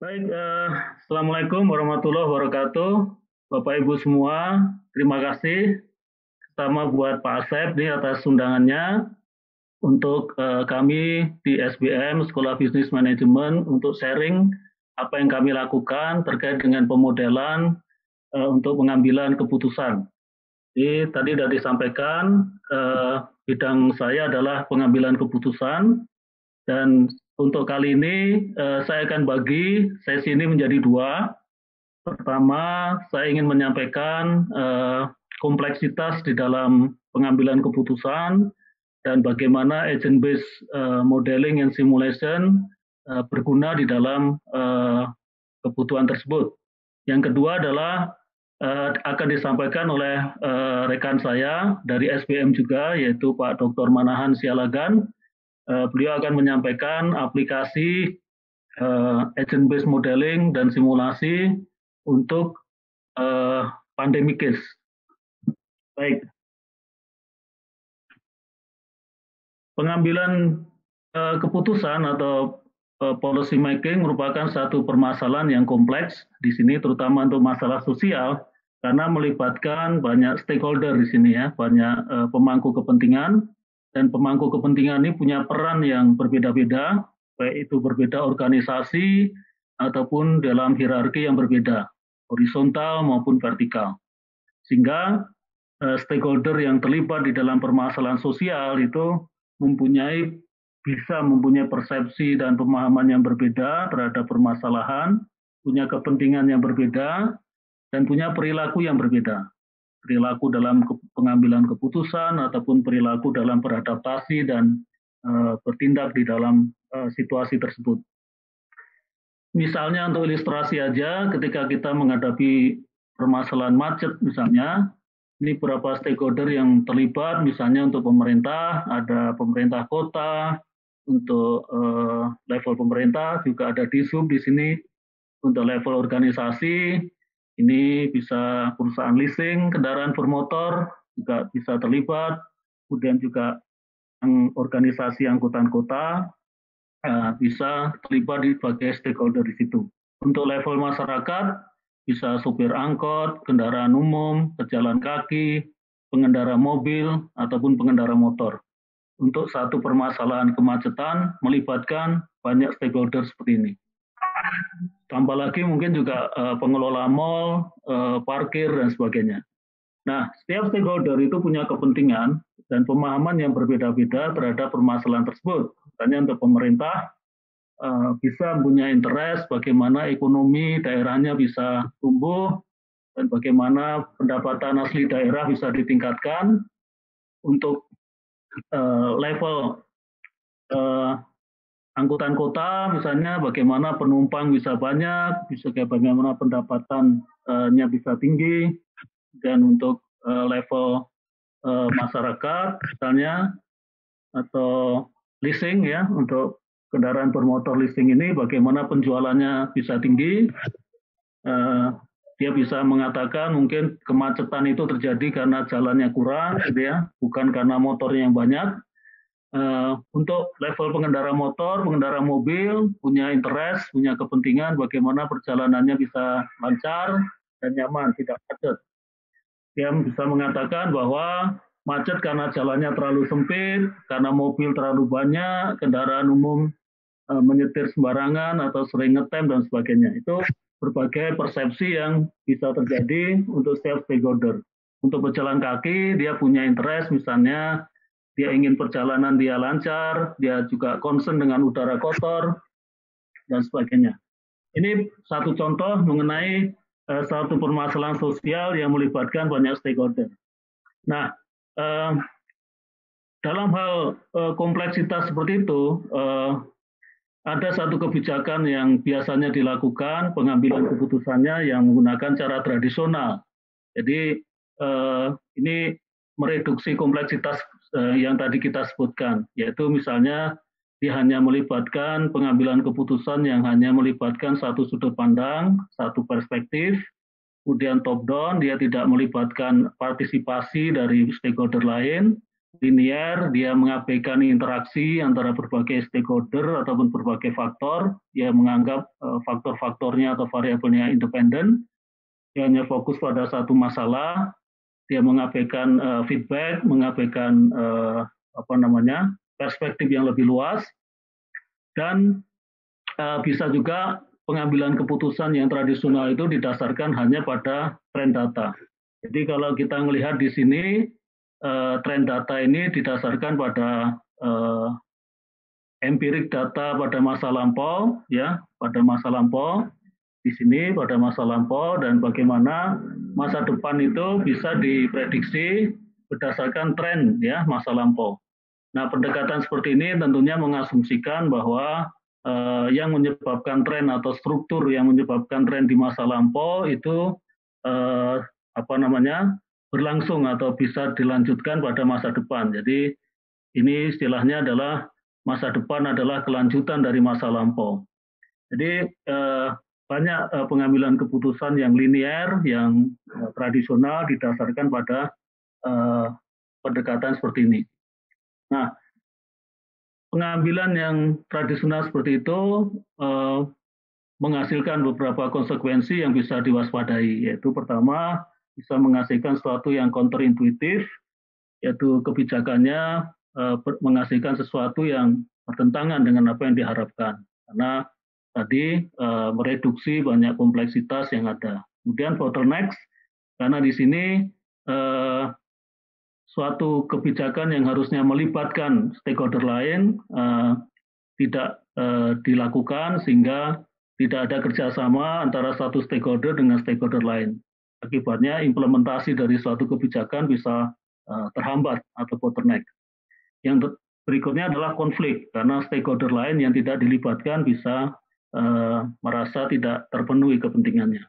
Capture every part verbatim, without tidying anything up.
Baik, eh, Assalamualaikum warahmatullahi wabarakatuh. Bapak Ibu semua, terima kasih pertama buat Pak Asep nih atas undangannya untuk eh, kami di S B M Sekolah Bisnis Manajemen untuk sharing apa yang kami lakukan terkait dengan pemodelan eh, untuk pengambilan keputusan. Jadi tadi sudah disampaikan eh, bidang saya adalah pengambilan keputusan. Dan untuk kali ini eh, saya akan bagi sesi ini menjadi dua. Pertama, saya ingin menyampaikan eh, kompleksitas di dalam pengambilan keputusan dan bagaimana agent-based eh, modeling and simulation eh, berguna di dalam eh, kebutuhan tersebut. Yang kedua adalah eh, akan disampaikan oleh eh, rekan saya dari S B M juga, yaitu Pak Doktor Manahan Sialagan. Eh, beliau akan menyampaikan aplikasi uh, agent-based modeling dan simulasi untuk uh, pandemic case. Baik, pengambilan uh, keputusan atau uh, policy making merupakan satu permasalahan yang kompleks di sini, terutama untuk masalah sosial, karena melibatkan banyak stakeholder di sini ya, banyak uh, pemangku kepentingan, dan pemangku kepentingan ini punya peran yang berbeda-beda, baik itu berbeda organisasi ataupun dalam hierarki yang berbeda, horizontal maupun vertikal. Sehingga uh, stakeholder yang terlibat di dalam permasalahan sosial itu mempunyai bisa mempunyai persepsi dan pemahaman yang berbeda terhadap permasalahan, punya kepentingan yang berbeda, dan punya perilaku yang berbeda. Perilaku dalam pengambilan keputusan ataupun perilaku dalam beradaptasi dan uh, bertindak di dalam uh, situasi tersebut. Misalnya untuk ilustrasi aja, ketika kita menghadapi permasalahan macet misalnya, ini beberapa stakeholder yang terlibat, misalnya untuk pemerintah, ada pemerintah kota, untuk uh, level pemerintah juga ada Dishub di sini, untuk level organisasi, ini bisa perusahaan leasing, kendaraan bermotor juga bisa terlibat, kemudian juga organisasi angkutan kota uh, bisa terlibat sebagai stakeholder di situ. Untuk level masyarakat, bisa supir angkot, kendaraan umum, pejalan kaki, pengendara mobil, ataupun pengendara motor. Untuk satu permasalahan kemacetan melibatkan banyak stakeholder seperti ini. Tambah lagi mungkin juga uh, pengelola mal, uh, parkir, dan sebagainya. Nah, setiap stakeholder itu punya kepentingan dan pemahaman yang berbeda-beda terhadap permasalahan tersebut. Misalnya untuk pemerintah, uh, bisa punya interest bagaimana ekonomi daerahnya bisa tumbuh, dan bagaimana pendapatan asli daerah bisa ditingkatkan untuk uh, level uh, angkutan kota, misalnya bagaimana penumpang bisa banyak, bisa bagaimana pendapatannya bisa tinggi, dan untuk uh, level uh, masyarakat, misalnya atau leasing ya, untuk kendaraan bermotor leasing ini bagaimana penjualannya bisa tinggi. Uh, dia bisa mengatakan mungkin kemacetan itu terjadi karena jalannya kurang, gitu ya, bukan karena motornya yang banyak. Uh, untuk level pengendara motor, pengendara mobil punya interest, punya kepentingan bagaimana perjalanannya bisa lancar dan nyaman, tidak macet. Dia bisa mengatakan bahwa macet karena jalannya terlalu sempit, karena mobil terlalu banyak, kendaraan umum uh, menyetir sembarangan atau sering ngetem dan sebagainya. Itu berbagai persepsi yang bisa terjadi untuk setiap stakeholder. Untuk pejalan kaki, dia punya interest, misalnya dia ingin perjalanan dia lancar, dia juga concern dengan udara kotor, dan sebagainya. Ini satu contoh mengenai uh, satu permasalahan sosial yang melibatkan banyak stakeholder. Nah, uh, dalam hal uh, kompleksitas seperti itu, uh, ada satu kebijakan yang biasanya dilakukan pengambilan keputusannya yang menggunakan cara tradisional. Jadi eh, ini mereduksi kompleksitas eh, yang tadi kita sebutkan, yaitu misalnya dia hanya melibatkan pengambilan keputusan yang hanya melibatkan satu sudut pandang, satu perspektif, kemudian top down, dia tidak melibatkan partisipasi dari stakeholder lain, linear, dia mengabaikan interaksi antara berbagai stakeholder ataupun berbagai faktor, dia menganggap uh, faktor-faktornya atau variabelnya independen, dia hanya fokus pada satu masalah, dia mengabaikan uh, feedback, mengabaikan uh, apa namanya perspektif yang lebih luas, dan uh, bisa juga pengambilan keputusan yang tradisional itu didasarkan hanya pada tren data. Jadi kalau kita melihat di sini, uh, tren data ini didasarkan pada uh, empirik data pada masa lampau, ya, pada masa lampau di sini pada masa lampau, dan bagaimana masa depan itu bisa diprediksi berdasarkan tren, ya, masa lampau. Nah, pendekatan seperti ini tentunya mengasumsikan bahwa eh, yang menyebabkan tren atau struktur yang menyebabkan tren di masa lampau itu eh, apa namanya berlangsung atau bisa dilanjutkan pada masa depan. Jadi ini istilahnya adalah masa depan adalah kelanjutan dari masa lampau. Jadi eh, banyak eh, pengambilan keputusan yang linear, yang eh, tradisional didasarkan pada eh, pendekatan seperti ini. Nah, pengambilan yang tradisional seperti itu eh, menghasilkan beberapa konsekuensi yang bisa diwaspadai, yaitu pertama bisa menghasilkan sesuatu yang counterintuitif, yaitu kebijakannya eh, menghasilkan sesuatu yang bertentangan dengan apa yang diharapkan, karena tadi eh, mereduksi banyak kompleksitas yang ada. Kemudian bottlenecks, karena di sini eh, suatu kebijakan yang harusnya melibatkan stakeholder lain eh, tidak eh, dilakukan, sehingga tidak ada kerjasama antara satu stakeholder dengan stakeholder lain. Akibatnya implementasi dari suatu kebijakan bisa eh, terhambat atau bottleneck. Yang berikutnya adalah konflik, karena stakeholder lain yang tidak dilibatkan bisa eh, merasa tidak terpenuhi kepentingannya.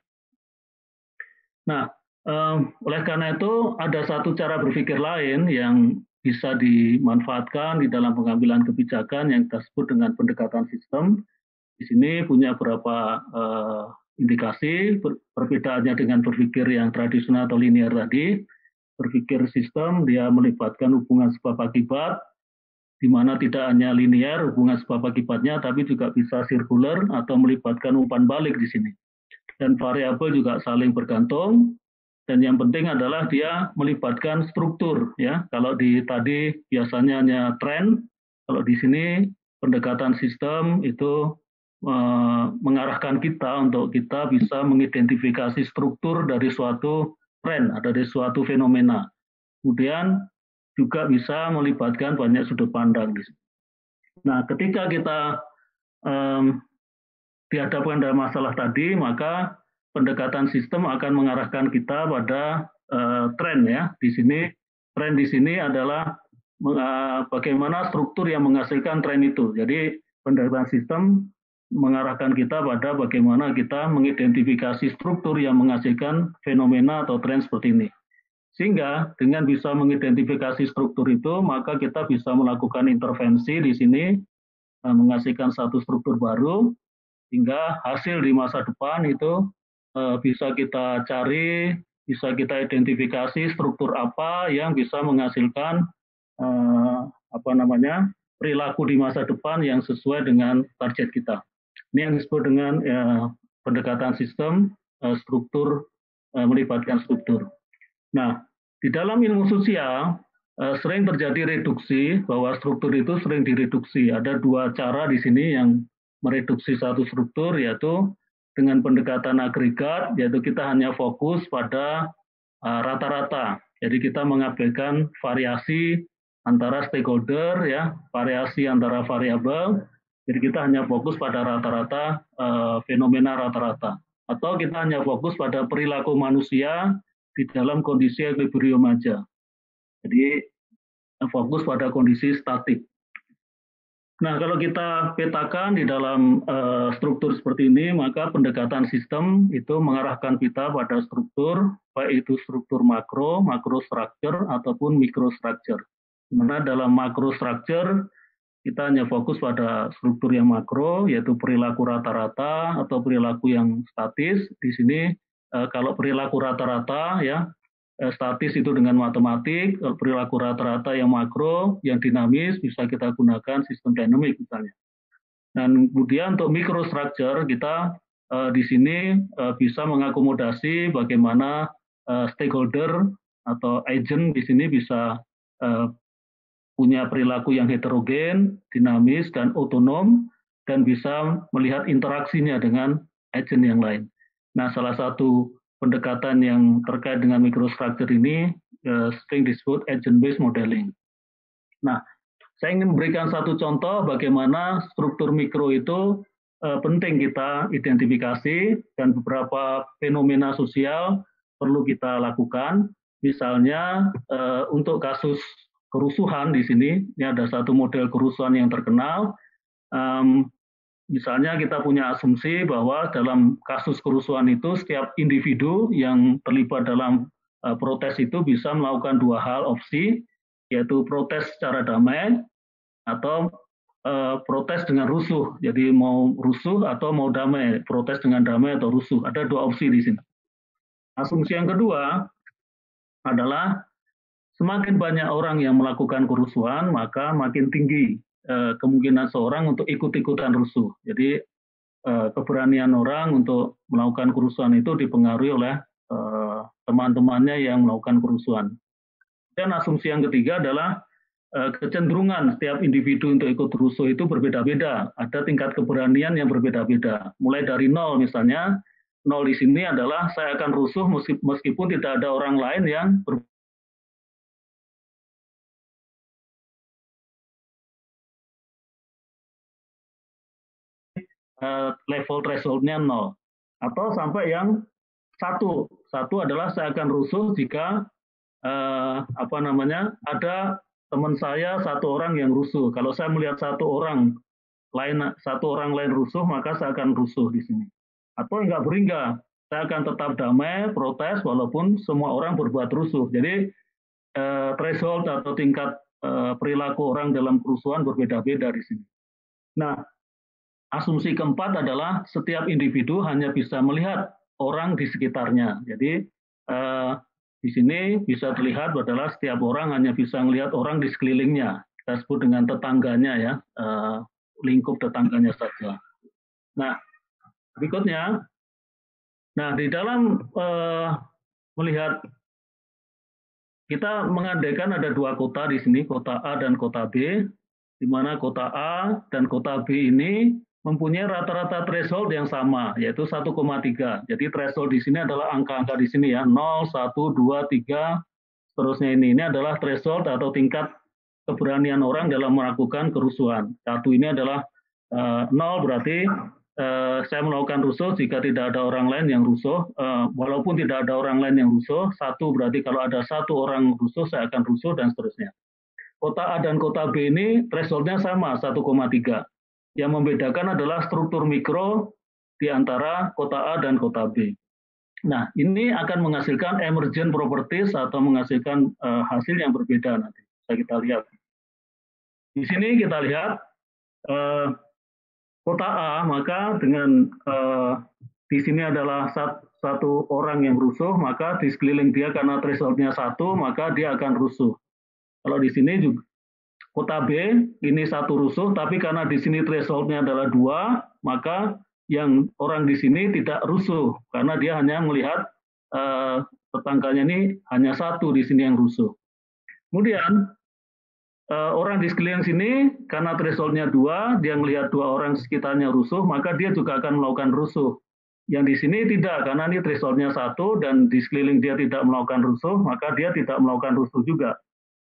Nah, eh, oleh karena itu ada satu cara berpikir lain yang bisa dimanfaatkan di dalam pengambilan kebijakan yang kita sebut dengan pendekatan sistem. Di sini punya beberapa eh, indikasi ber, perbedaannya dengan berpikir yang tradisional atau linear tadi. Berpikir sistem dia melibatkan hubungan sebab akibat, di mana tidak hanya linear hubungan sebab akibatnya, tapi juga bisa sirkular atau melibatkan umpan balik di sini. Dan variabel juga saling bergantung. Dan yang penting adalah dia melibatkan struktur, ya. Kalau di tadi biasanya hanya tren, kalau di sini pendekatan sistem itu eh, mengarahkan kita untuk kita bisa mengidentifikasi struktur dari suatu tren, ada dari suatu fenomena. Kemudian juga bisa melibatkan banyak sudut pandang. Nah, ketika kita um, dihadapkan dalam masalah tadi, maka pendekatan sistem akan mengarahkan kita pada uh, tren, ya. Di sini tren di sini adalah uh, bagaimana struktur yang menghasilkan tren itu. Jadi pendekatan sistem mengarahkan kita pada bagaimana kita mengidentifikasi struktur yang menghasilkan fenomena atau tren seperti ini. Sehingga dengan bisa mengidentifikasi struktur itu, maka kita bisa melakukan intervensi di sini, menghasilkan satu struktur baru, sehingga hasil di masa depan itu bisa kita cari, bisa kita identifikasi struktur apa yang bisa menghasilkan apa namanya perilaku di masa depan yang sesuai dengan target kita. Ini yang disebut dengan ya, pendekatan sistem, struktur, melibatkan struktur. Nah, di dalam ilmu sosial eh, sering terjadi reduksi, bahwa struktur itu sering direduksi. Ada dua cara di sini yang mereduksi satu struktur, yaitu dengan pendekatan agregat, yaitu kita hanya fokus pada rata-rata. Uh, Jadi kita mengabaikan variasi antara stakeholder, ya, variasi antara variabel. Jadi kita hanya fokus pada rata-rata, uh, fenomena rata-rata. Atau kita hanya fokus pada perilaku manusia di dalam kondisi equilibrium aja. Jadi fokus pada kondisi statik. Nah, kalau kita petakan di dalam uh, struktur seperti ini, maka pendekatan sistem itu mengarahkan kita pada struktur, baik itu struktur makro, makro structure, ataupun mikro structure. Karena dalam makro structure, kita hanya fokus pada struktur yang makro, yaitu perilaku rata-rata atau perilaku yang statis. Di sini, uh, kalau perilaku rata-rata, ya, eh, statis itu dengan matematik, perilaku rata-rata yang makro, yang dinamis bisa kita gunakan sistem dynamic misalnya. Dan kemudian untuk microstructure kita uh, di sini uh, bisa mengakomodasi bagaimana uh, stakeholder atau agent di sini bisa uh, punya perilaku yang heterogen, dinamis dan otonom dan bisa melihat interaksinya dengan agent yang lain. Nah, salah satu pendekatan yang terkait dengan microstructure ini uh, sering disebut agent-based modeling. Nah, saya ingin memberikan satu contoh bagaimana struktur mikro itu eh, penting kita identifikasi dan beberapa fenomena sosial perlu kita lakukan. Misalnya eh, untuk kasus kerusuhan di sini, ini ada satu model kerusuhan yang terkenal. Um, misalnya kita punya asumsi bahwa dalam kasus kerusuhan itu setiap individu yang terlibat dalam uh, protes itu bisa melakukan dua hal opsi, yaitu protes secara damai atau uh, protes dengan rusuh. Jadi mau rusuh atau mau damai, protes dengan damai atau rusuh. Ada dua opsi di sini. Asumsi yang kedua adalah semakin banyak orang yang melakukan kerusuhan, maka makin tinggi uh, kemungkinan seorang untuk ikut-ikutan rusuh. Jadi uh, keberanian orang untuk melakukan kerusuhan itu dipengaruhi oleh uh, teman-temannya yang melakukan kerusuhan. Dan asumsi yang ketiga adalah kecenderungan setiap individu untuk ikut rusuh itu berbeda-beda. Ada tingkat keberanian yang berbeda-beda. Mulai dari nol misalnya, nol di sini adalah saya akan rusuh meskipun tidak ada orang lain yang ber level threshold-nya nol. Atau sampai yang satu. Satu adalah saya akan rusuh jika eh, apa namanya ada teman saya satu orang yang rusuh. Kalau saya melihat satu orang lain satu orang lain rusuh, maka saya akan rusuh di sini. Atau enggak beringga, saya akan tetap damai, protes walaupun semua orang berbuat rusuh. Jadi eh, threshold atau tingkat eh, perilaku orang dalam kerusuhan berbeda-beda di sini. Nah, asumsi keempat adalah setiap individu hanya bisa melihat orang di sekitarnya. Jadi eh, di sini bisa dilihat adalah setiap orang hanya bisa melihat orang di sekelilingnya. Kita sebut dengan tetangganya ya, eh, lingkup tetangganya saja. Nah, berikutnya, nah di dalam eh, melihat kita mengandaikan ada dua kota di sini, kota A dan kota B, di mana kota A dan kota B ini mempunyai rata-rata threshold yang sama, yaitu satu koma tiga. Jadi threshold di sini adalah angka-angka di sini ya, nol, satu, dua, tiga, seterusnya ini. Ini adalah threshold atau tingkat keberanian orang dalam melakukan kerusuhan. Satu ini adalah uh, nol berarti uh, saya melakukan rusuh jika tidak ada orang lain yang rusuh. Uh, walaupun tidak ada orang lain yang rusuh, satu berarti kalau ada satu orang rusuh saya akan rusuh dan seterusnya. Kota A dan kota B ini threshold-nya sama, satu koma tiga. Yang membedakan adalah struktur mikro di antara kota A dan kota B. Nah, ini akan menghasilkan emergent properties atau menghasilkan uh, hasil yang berbeda nanti. Bisa kita lihat. Di sini kita lihat uh, kota A, maka dengan uh, di sini adalah sat, satu orang yang rusuh, maka di sekeliling dia karena threshold-nya satu, maka dia akan rusuh. Kalau di sini juga kota B ini satu rusuh, tapi karena di sini threshold-nya adalah dua, maka yang orang di sini tidak rusuh karena dia hanya melihat uh, tetangganya ini hanya satu di sini yang rusuh. Kemudian uh, orang di sekeliling sini karena threshold-nya dua, dia melihat dua orang sekitarnya rusuh, maka dia juga akan melakukan rusuh. Yang di sini tidak, karena ini threshold-nya satu dan di sekeliling dia tidak melakukan rusuh, maka dia tidak melakukan rusuh juga.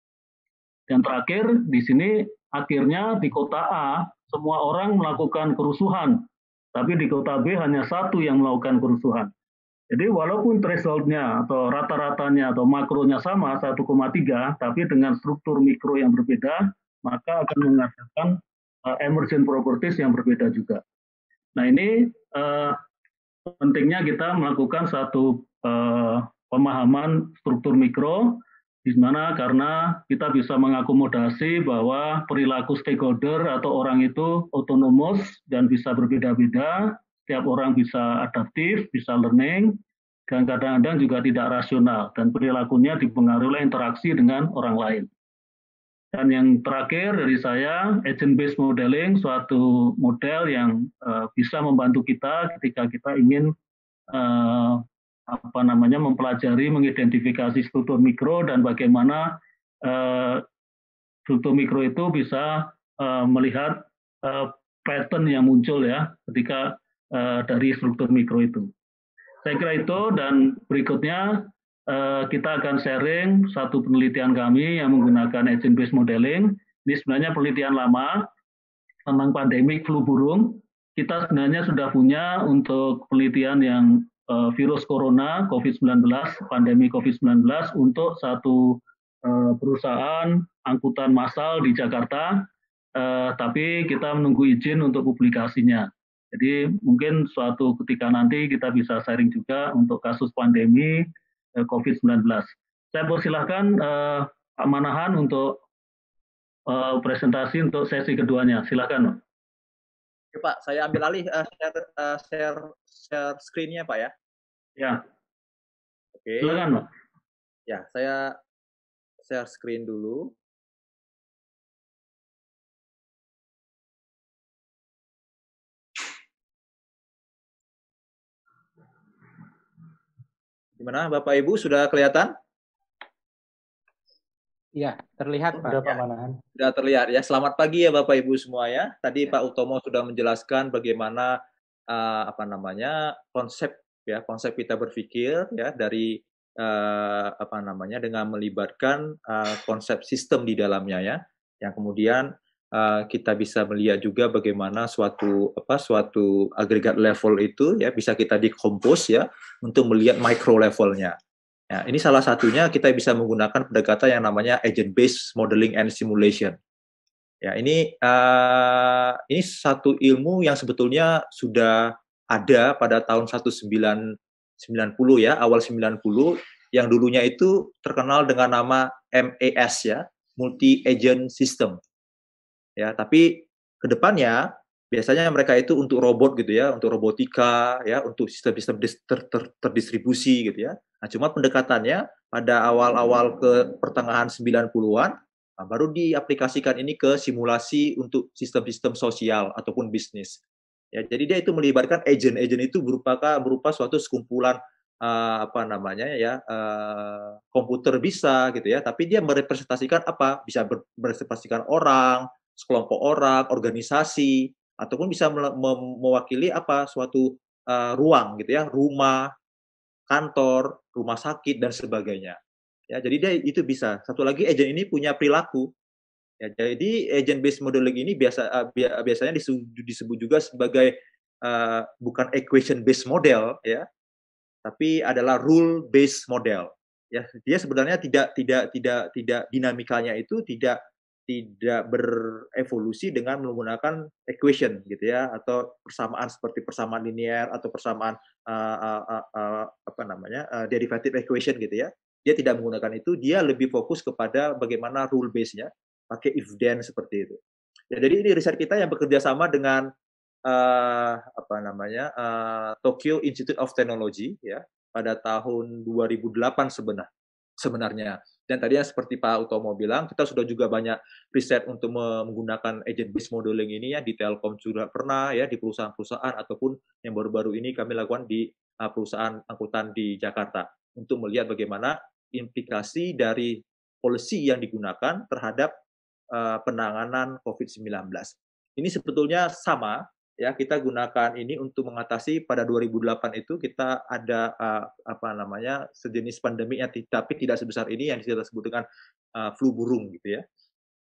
Dan terakhir di sini akhirnya di kota A semua orang melakukan kerusuhan, tapi di kota B hanya satu yang melakukan kerusuhan. Jadi walaupun threshold-nya atau rata-ratanya atau makronya sama satu koma tiga, tapi dengan struktur mikro yang berbeda, maka akan menghasilkan uh, emergent properties yang berbeda juga. Nah ini uh, pentingnya kita melakukan satu uh, pemahaman struktur mikro, di mana karena kita bisa mengakomodasi bahwa perilaku stakeholder atau orang itu otonomous dan bisa berbeda-beda, setiap orang bisa adaptif, bisa learning, dan kadang-kadang juga tidak rasional, dan perilakunya dipengaruhi oleh interaksi dengan orang lain. Dan yang terakhir dari saya, agent based modeling, suatu model yang uh, bisa membantu kita ketika kita ingin uh, apa namanya mempelajari, mengidentifikasi struktur mikro dan bagaimana uh, struktur mikro itu bisa uh, melihat uh, pattern yang muncul ya ketika uh, dari struktur mikro itu. Saya kira itu, dan berikutnya uh, kita akan sharing satu penelitian kami yang menggunakan agent based modeling. Ini sebenarnya penelitian lama tentang pandemi flu burung. Kita sebenarnya sudah punya untuk penelitian yang uh, virus corona COVID sembilan belas, pandemi COVID sembilan belas untuk satu uh, perusahaan angkutan massal di Jakarta, uh, tapi kita menunggu izin untuk publikasinya. Jadi mungkin suatu ketika nanti kita bisa sharing juga untuk kasus pandemi uh, COVID sembilan belas. Saya persilahkan uh, Pak Manahan untuk uh, presentasi untuk sesi keduanya. Silakan. Oke, Pak, saya ambil alih uh, share, uh, share share screen-nya, Pak ya. Ya. Oke. Silakan, Pak. Ya, saya share screen dulu. Gimana, Bapak Ibu, sudah kelihatan? Iya, terlihat Pak. Sudah, Pak Manahan. Sudah terlihat ya. Selamat pagi ya Bapak Ibu semua ya. Tadi ya. Pak Utomo sudah menjelaskan bagaimana uh, apa namanya konsep ya, konsep kita berpikir ya dari uh, apa namanya dengan melibatkan uh, konsep sistem di dalamnya ya. Yang kemudian uh, kita bisa melihat juga bagaimana suatu apa suatu agregat level itu ya bisa kita decompose ya untuk melihat micro levelnya. Ya, ini salah satunya kita bisa menggunakan pendekatan yang namanya agent-based modeling and simulation. Ya, ini uh, ini satu ilmu yang sebetulnya sudah ada pada tahun seribu sembilan ratus sembilan puluh ya, awal sembilan puluh, yang dulunya itu terkenal dengan nama M A S ya, Multi Agent System. Ya, tapi kedepannya biasanya mereka itu untuk robot gitu ya, untuk robotika ya, untuk sistem-sistem ter, ter, terdistribusi gitu ya. Nah, cuma pendekatannya pada awal-awal ke pertengahan sembilan puluhan, nah, baru diaplikasikan ini ke simulasi untuk sistem-sistem sosial ataupun bisnis. Ya, jadi dia itu melibatkan agent-agent itu berupa berupa suatu sekumpulan uh, apa namanya ya uh, komputer bisa gitu ya, tapi dia merepresentasikan apa? Bisa merepresentasikan orang, sekelompok orang, organisasi, ataupun bisa mewakili apa suatu uh, ruang gitu ya, rumah, kantor, rumah sakit dan sebagainya. Ya, jadi dia itu bisa. Satu lagi agent ini punya perilaku. Ya, jadi agent based modeling ini biasa uh, biasanya disebut juga sebagai uh, bukan equation based model ya, tapi adalah rule based model. Ya, dia sebenarnya tidak tidak tidak tidak dinamikanya itu tidak tidak berevolusi dengan menggunakan equation gitu ya, atau persamaan seperti persamaan linear atau persamaan uh, uh, uh, uh, apa namanya uh, derivative equation gitu ya. Dia tidak menggunakan itu, dia lebih fokus kepada bagaimana rule base-nya, pakai if then seperti itu. Ya, jadi ini riset kita yang bekerja sama dengan uh, apa namanya uh, Tokyo Institute of Technology ya pada tahun dua ribu delapan sebenar, sebenarnya. Dan tadinya seperti Pak Utomo bilang, kita sudah juga banyak riset untuk menggunakan agent based modeling ini ya, di Telkom juga pernah ya, di perusahaan-perusahaan ataupun yang baru-baru ini kami lakukan di uh, perusahaan angkutan di Jakarta untuk melihat bagaimana implikasi dari policy yang digunakan terhadap uh, penanganan COVID sembilan belas. Ini sebetulnya sama ya, kita gunakan ini untuk mengatasi pada dua ribu delapan itu kita ada uh, apa namanya sejenis pandemi yang tapi tidak sebesar ini yang kita sebut dengan uh, flu burung gitu ya.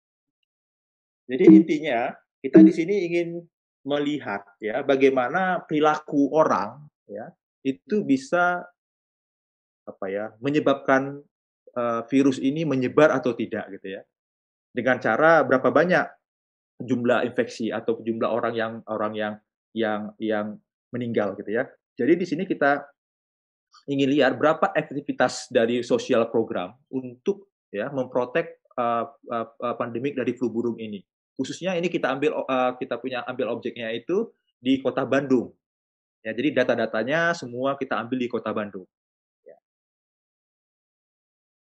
Jadi intinya kita di sini ingin melihat ya bagaimana perilaku orang ya itu bisa apa ya menyebabkan uh, virus ini menyebar atau tidak gitu ya. Dengan cara berapa banyak jumlah infeksi atau jumlah orang yang orang yang yang yang meninggal gitu ya. Jadi di sini kita ingin lihat berapa aktivitas dari sosial program untuk ya memprotek uh, uh, pandemik dari flu burung ini. Khususnya ini kita ambil uh, kita punya ambil objeknya itu di Kota Bandung. Ya, jadi data-datanya semua kita ambil di Kota Bandung.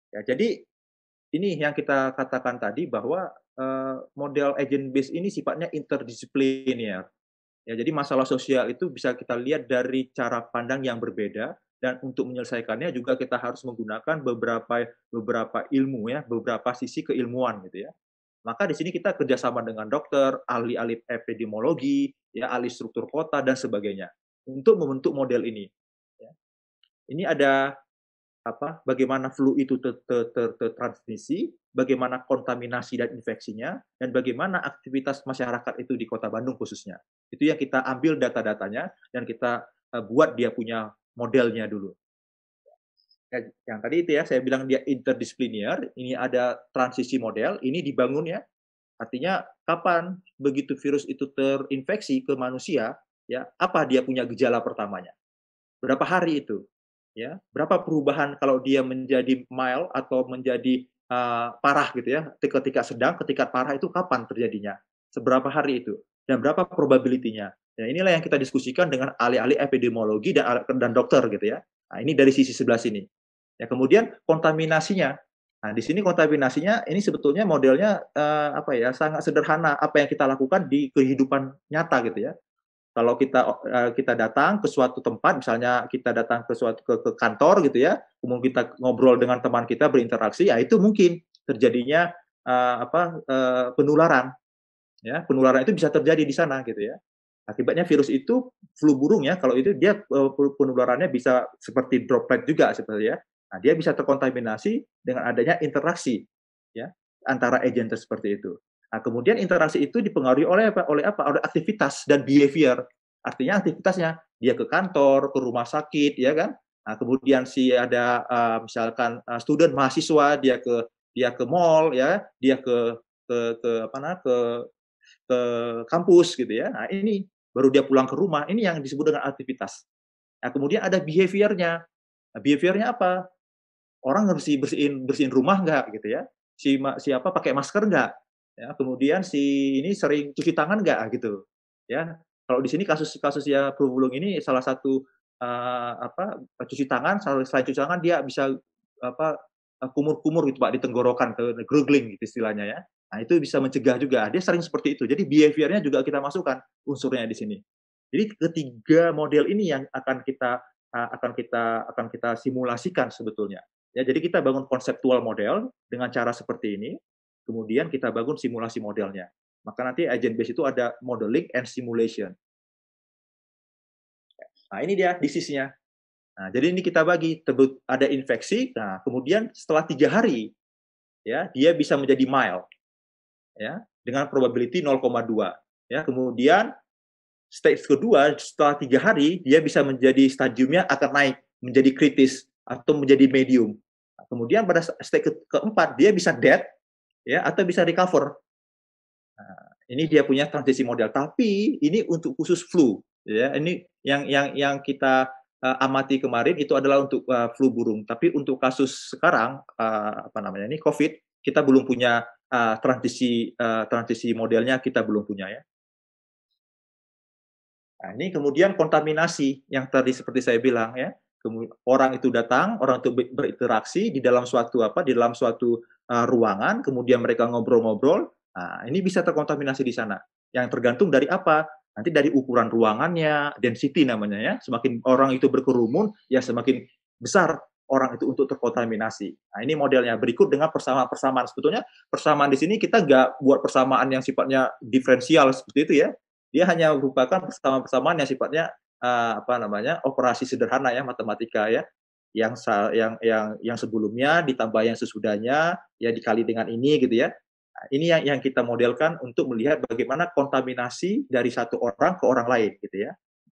Ya, jadi ini yang kita katakan tadi bahwa uh, model agent based ini sifatnya interdisipliner. Ya, jadi masalah sosial itu bisa kita lihat dari cara pandang yang berbeda dan untuk menyelesaikannya juga kita harus menggunakan beberapa beberapa ilmu ya, beberapa sisi keilmuan gitu ya. Maka di sini kita kerjasama dengan dokter, ahli-ahli epidemiologi, ya, ahli struktur kota dan sebagainya untuk membentuk model ini. Ya. Ini ada apa? Bagaimana flu itu tertransmisi, bagaimana kontaminasi dan infeksinya, dan bagaimana aktivitas masyarakat itu di Kota Bandung khususnya. Itu yang kita ambil data-datanya dan kita uh, buat dia punya modelnya dulu. Ya, yang tadi itu ya, saya bilang dia interdisipliner, ini ada transisi model, ini dibangun ya. Artinya kapan begitu virus itu terinfeksi ke manusia, ya, apa dia punya gejala pertamanya? Berapa hari itu? Ya, berapa perubahan kalau dia menjadi mild atau menjadi uh, parah gitu ya, ketika sedang, ketika parah itu kapan terjadinya? Seberapa hari itu? Dan berapa probability-nya? Ya, inilah yang kita diskusikan dengan ahli-ahli epidemiologi dan, dan dokter gitu ya. Nah, ini dari sisi sebelah sini. Ya, kemudian kontaminasinya. Nah, di sini kontaminasinya ini sebetulnya modelnya uh, apa ya, sangat sederhana apa yang kita lakukan di kehidupan nyata gitu ya. Kalau kita uh, kita datang ke suatu tempat, misalnya kita datang ke suatu ke, ke kantor gitu ya, kemudian kita ngobrol dengan teman kita berinteraksi, ya itu mungkin terjadinya uh, apa uh, penularan, ya penularan itu bisa terjadi di sana gitu ya. Akibatnya virus itu flu burung ya, kalau itu dia uh, penularannya bisa seperti droplet juga seperti ya. Nah, dia bisa terkontaminasi dengan adanya interaksi ya antara agent seperti itu. Nah, kemudian interaksi itu dipengaruhi oleh apa? Oleh apa? Oleh aktivitas dan behavior. Artinya aktivitasnya dia ke kantor, ke rumah sakit, ya kan? Nah, kemudian si ada uh, misalkan uh, student mahasiswa dia ke dia ke mall ya, dia ke ke ke apa namanya ke ke kampus gitu ya. Nah, ini baru dia pulang ke rumah. Ini yang disebut dengan aktivitas. Nah, kemudian ada behaviornya. Nah, behaviornya apa? Orang bersih bersihin bersihin rumah nggak gitu ya? Si siapa pakai masker nggak? Ya, kemudian si ini sering cuci tangan nggak gitu? Ya, kalau di sini kasus-kasus ya flu burung ini salah satu uh, apa cuci tangan, selain cuci tangan dia bisa apa kumur-kumur gitu Pak di tenggorokan, ke gurgling gitu istilahnya ya. Nah, itu bisa mencegah juga. Dia sering seperti itu. Jadi behaviornya juga kita masukkan unsurnya di sini. Jadi ketiga model ini yang akan kita uh, akan kita akan kita simulasikan sebetulnya. Ya, jadi kita bangun konseptual model dengan cara seperti ini, kemudian kita bangun simulasi modelnya. Maka nanti agent base itu ada modeling and simulation. Nah, ini dia disease-nya. Nah, jadi ini kita bagi, ada infeksi, nah kemudian setelah tiga hari, ya dia bisa menjadi mild, ya dengan probability nol koma dua. Ya, kemudian stage kedua setelah tiga hari dia bisa menjadi stadiumnya akan naik menjadi kritis atau menjadi medium. Nah, kemudian pada stage ke keempat dia bisa dead, ya atau bisa recover. Nah, ini dia punya transisi model. Tapi ini untuk khusus flu, ya. Ini yang yang yang kita uh, amati kemarin itu adalah untuk uh, flu burung. Tapi untuk kasus sekarang uh, apa namanya ini COVID, kita belum punya uh, transisi uh, transisi modelnya kita belum punya ya. Nah, ini kemudian kontaminasi yang tadi seperti saya bilang ya. Kemudian orang itu datang, orang itu berinteraksi di dalam suatu apa? Di dalam suatu uh, ruangan, kemudian mereka ngobrol-ngobrol. Nah, ini bisa terkontaminasi di sana. Yang tergantung dari apa? Nanti dari ukuran ruangannya, density namanya ya. Semakin orang itu berkerumun, ya semakin besar orang itu untuk terkontaminasi. Nah, ini modelnya. Berikut dengan persamaan-persamaan. Sebetulnya persamaan di sini kita nggak buat persamaan yang sifatnya diferensial seperti itu ya. Dia hanya merupakan persamaan-persamaan yang sifatnya uh, apa namanya operasi sederhana ya matematika ya, yang yang yang yang sebelumnya ditambah yang sesudahnya ya dikali dengan ini gitu ya. Nah, ini yang yang kita modelkan untuk melihat bagaimana kontaminasi dari satu orang ke orang lain gitu ya.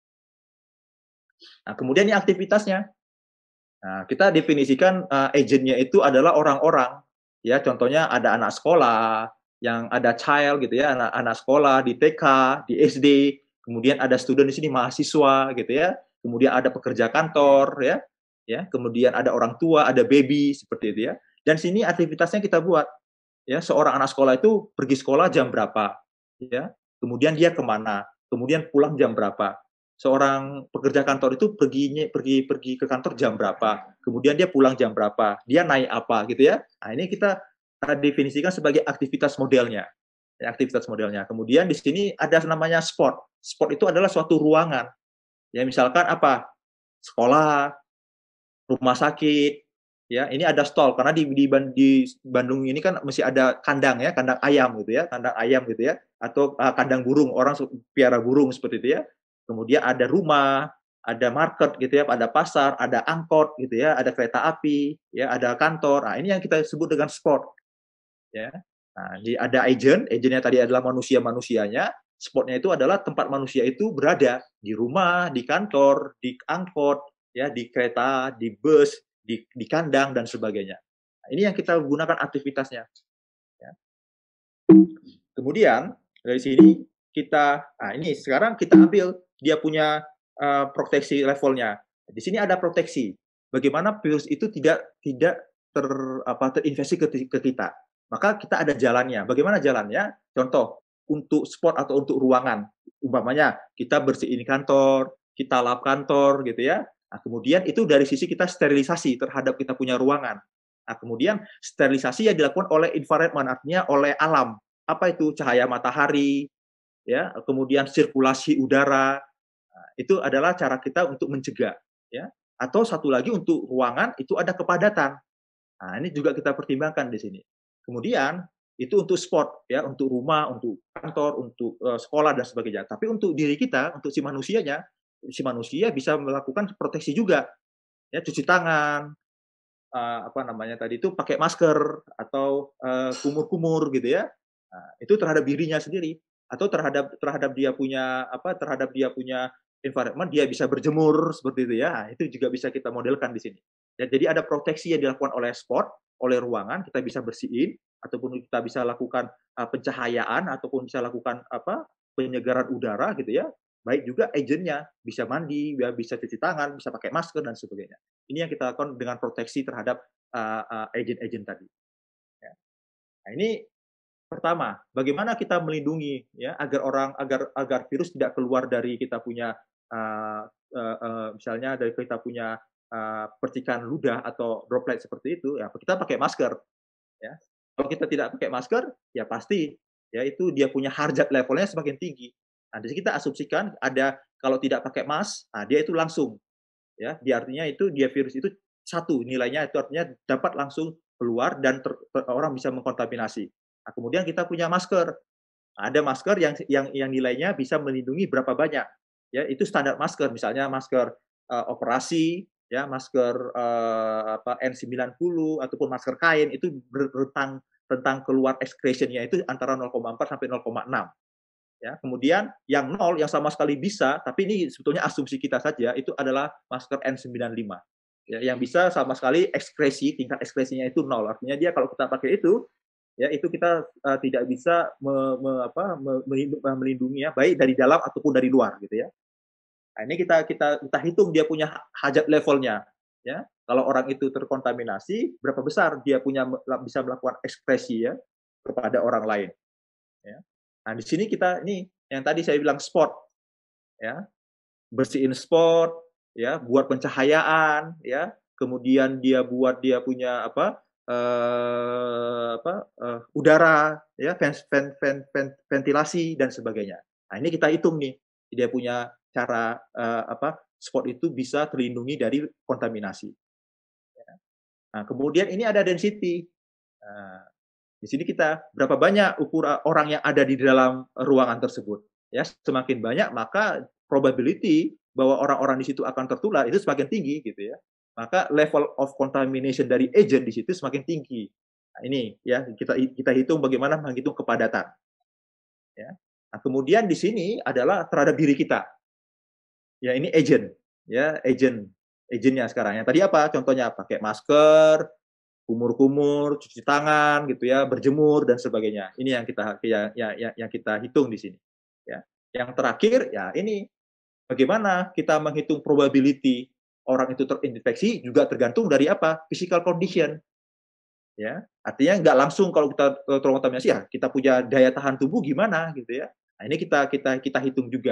Nah, kemudian ini aktivitasnya. Nah, kita definisikan uh, agentnya itu adalah orang-orang ya. Contohnya ada anak sekolah, yang ada child gitu ya, anak-anak sekolah di T K, di S D, kemudian ada student di sini mahasiswa gitu ya, kemudian ada pekerja kantor ya, ya, kemudian ada orang tua, ada baby seperti itu ya. Dan sini aktivitasnya kita buat ya, seorang anak sekolah itu pergi sekolah jam berapa ya, kemudian dia kemana, kemudian pulang jam berapa. seorang pekerja kantor itu perginya pergi pergi ke kantor jam berapa, kemudian dia pulang jam berapa, dia naik apa gitu ya. Nah, ini kita uh, definisikan sebagai aktivitas modelnya. Ya, aktivitas modelnya. Kemudian di sini ada namanya sport. Sport itu adalah suatu ruangan. Ya, misalkan apa? Sekolah, rumah sakit, ya. Ini ada stall karena di di, di Bandung ini kan masih ada kandang ya, kandang ayam gitu ya, kandang ayam gitu ya, atau uh, kandang burung, orang piara burung seperti itu ya. Kemudian ada rumah, ada market gitu ya, ada pasar, ada angkot gitu ya, ada kereta api, ya, ada kantor. Nah, ini yang kita sebut dengan sport, ya. Nah, di ada agent, agentnya tadi adalah manusia-manusianya, spotnya itu adalah tempat manusia itu berada di rumah, di kantor, di angkot, ya, di kereta, di bus, di, di kandang dan sebagainya. Nah, ini yang kita gunakan aktivitasnya. Ya. Kemudian dari sini kita, nah ini sekarang kita ambil dia punya uh, proteksi levelnya. Di sini ada proteksi. Bagaimana virus itu tidak tidak ter apa terinfeksi ke, ke kita. Maka kita ada jalannya. Bagaimana jalannya? Contoh untuk sport atau untuk ruangan. Umpamanya kita bersihin kantor, kita lap kantor gitu ya. Nah, kemudian itu dari sisi kita sterilisasi terhadap kita punya ruangan. Nah, kemudian sterilisasi yang dilakukan oleh environment, artinya oleh alam. Apa itu? Cahaya matahari, ya, kemudian sirkulasi udara. Nah, itu adalah cara kita untuk mencegah, ya. Atau satu lagi untuk ruangan itu ada kepadatan. Nah, ini juga kita pertimbangkan di sini. Kemudian itu untuk sport, ya, untuk rumah, untuk kantor, untuk uh, sekolah dan sebagainya. Tapi untuk diri kita, untuk si manusianya, si manusia bisa melakukan proteksi juga, ya, cuci tangan, uh, apa namanya tadi itu pakai masker atau uh, kumur-kumur gitu ya. Nah, itu terhadap dirinya sendiri atau terhadap terhadap dia punya apa terhadap dia punya environment, dia bisa berjemur seperti itu ya. Nah, itu juga bisa kita modelkan di sini. Ya, jadi ada proteksi yang dilakukan oleh spot, oleh ruangan, kita bisa bersihin ataupun kita bisa lakukan uh, pencahayaan ataupun bisa lakukan apa penyegaran udara gitu ya. Baik juga agentnya bisa mandi, bisa cuci tangan, bisa pakai masker dan sebagainya. Ini yang kita lakukan dengan proteksi terhadap uh, uh, agent-agent tadi. Ya. Nah, ini pertama, bagaimana kita melindungi ya agar orang agar agar virus tidak keluar dari kita punya uh, uh, uh, misalnya dari kita punya uh, percikan ludah atau droplet seperti itu, ya kita pakai masker. Ya. Kalau kita tidak pakai masker, ya pasti ya itu dia punya harjat levelnya semakin tinggi. Nah, di sini kita asumsikan ada kalau tidak pakai mask, nah dia itu langsung ya, dia artinya itu dia virus itu satu nilainya itu artinya dapat langsung keluar dan ter, ter, orang bisa mengkontaminasi. Nah, kemudian kita punya masker. Ada masker yang yang yang nilainya bisa melindungi berapa banyak. Ya, itu standar masker, misalnya masker uh, operasi, ya, masker uh, apa N sembilan puluh ataupun masker kain itu bertentang tentang keluar excretion-nya itu antara nol koma empat sampai nol koma enam. Ya, kemudian yang nol yang sama sekali bisa, tapi ini sebetulnya asumsi kita saja, itu adalah masker N sembilan puluh lima. Ya, yang bisa sama sekali ekskresi, tingkat ekskresinya itu nol. Artinya dia kalau kita pakai itu, ya itu kita uh, tidak bisa me, me, apa, me, melindungi ya, baik dari dalam ataupun dari luar gitu ya. Nah, ini kita kita kita hitung dia punya hajat levelnya, ya. Kalau orang itu terkontaminasi, berapa besar dia punya bisa melakukan ekspresi ya kepada orang lain. Ya. Nah, di sini kita ini yang tadi saya bilang sport, ya, bersihin sport, ya, buat pencahayaan, ya, kemudian dia buat dia punya apa, uh, apa uh, udara, ya, vent, vent, vent, vent, ventilasi dan sebagainya. Nah, ini kita hitung nih, dia punya cara uh, apa sport itu bisa terlindungi dari kontaminasi. Ya. Nah, kemudian ini ada density. Nah, di sini kita berapa banyak ukuran orang yang ada di dalam ruangan tersebut. Ya, semakin banyak maka probability bahwa orang-orang di situ akan tertular itu semakin tinggi gitu ya. Maka level of contamination dari agent di situ semakin tinggi. Nah, ini ya kita kita hitung bagaimana menghitung kepadatan. Ya. Nah, kemudian di sini adalah terhadap diri kita. Ya, ini agent, ya, agent agentnya sekarang. Yang tadi apa? Contohnya pakai masker, kumur-kumur, cuci tangan gitu ya, berjemur dan sebagainya. Ini yang kita ya, ya, ya, yang kita hitung di sini. Ya. Yang terakhir ya ini bagaimana kita menghitung probability orang itu terinfeksi juga tergantung dari apa? Physical condition. Ya, artinya nggak langsung kalau kita terkontaminasi ya kita punya daya tahan tubuh gimana gitu ya. Nah, ini kita kita kita hitung juga.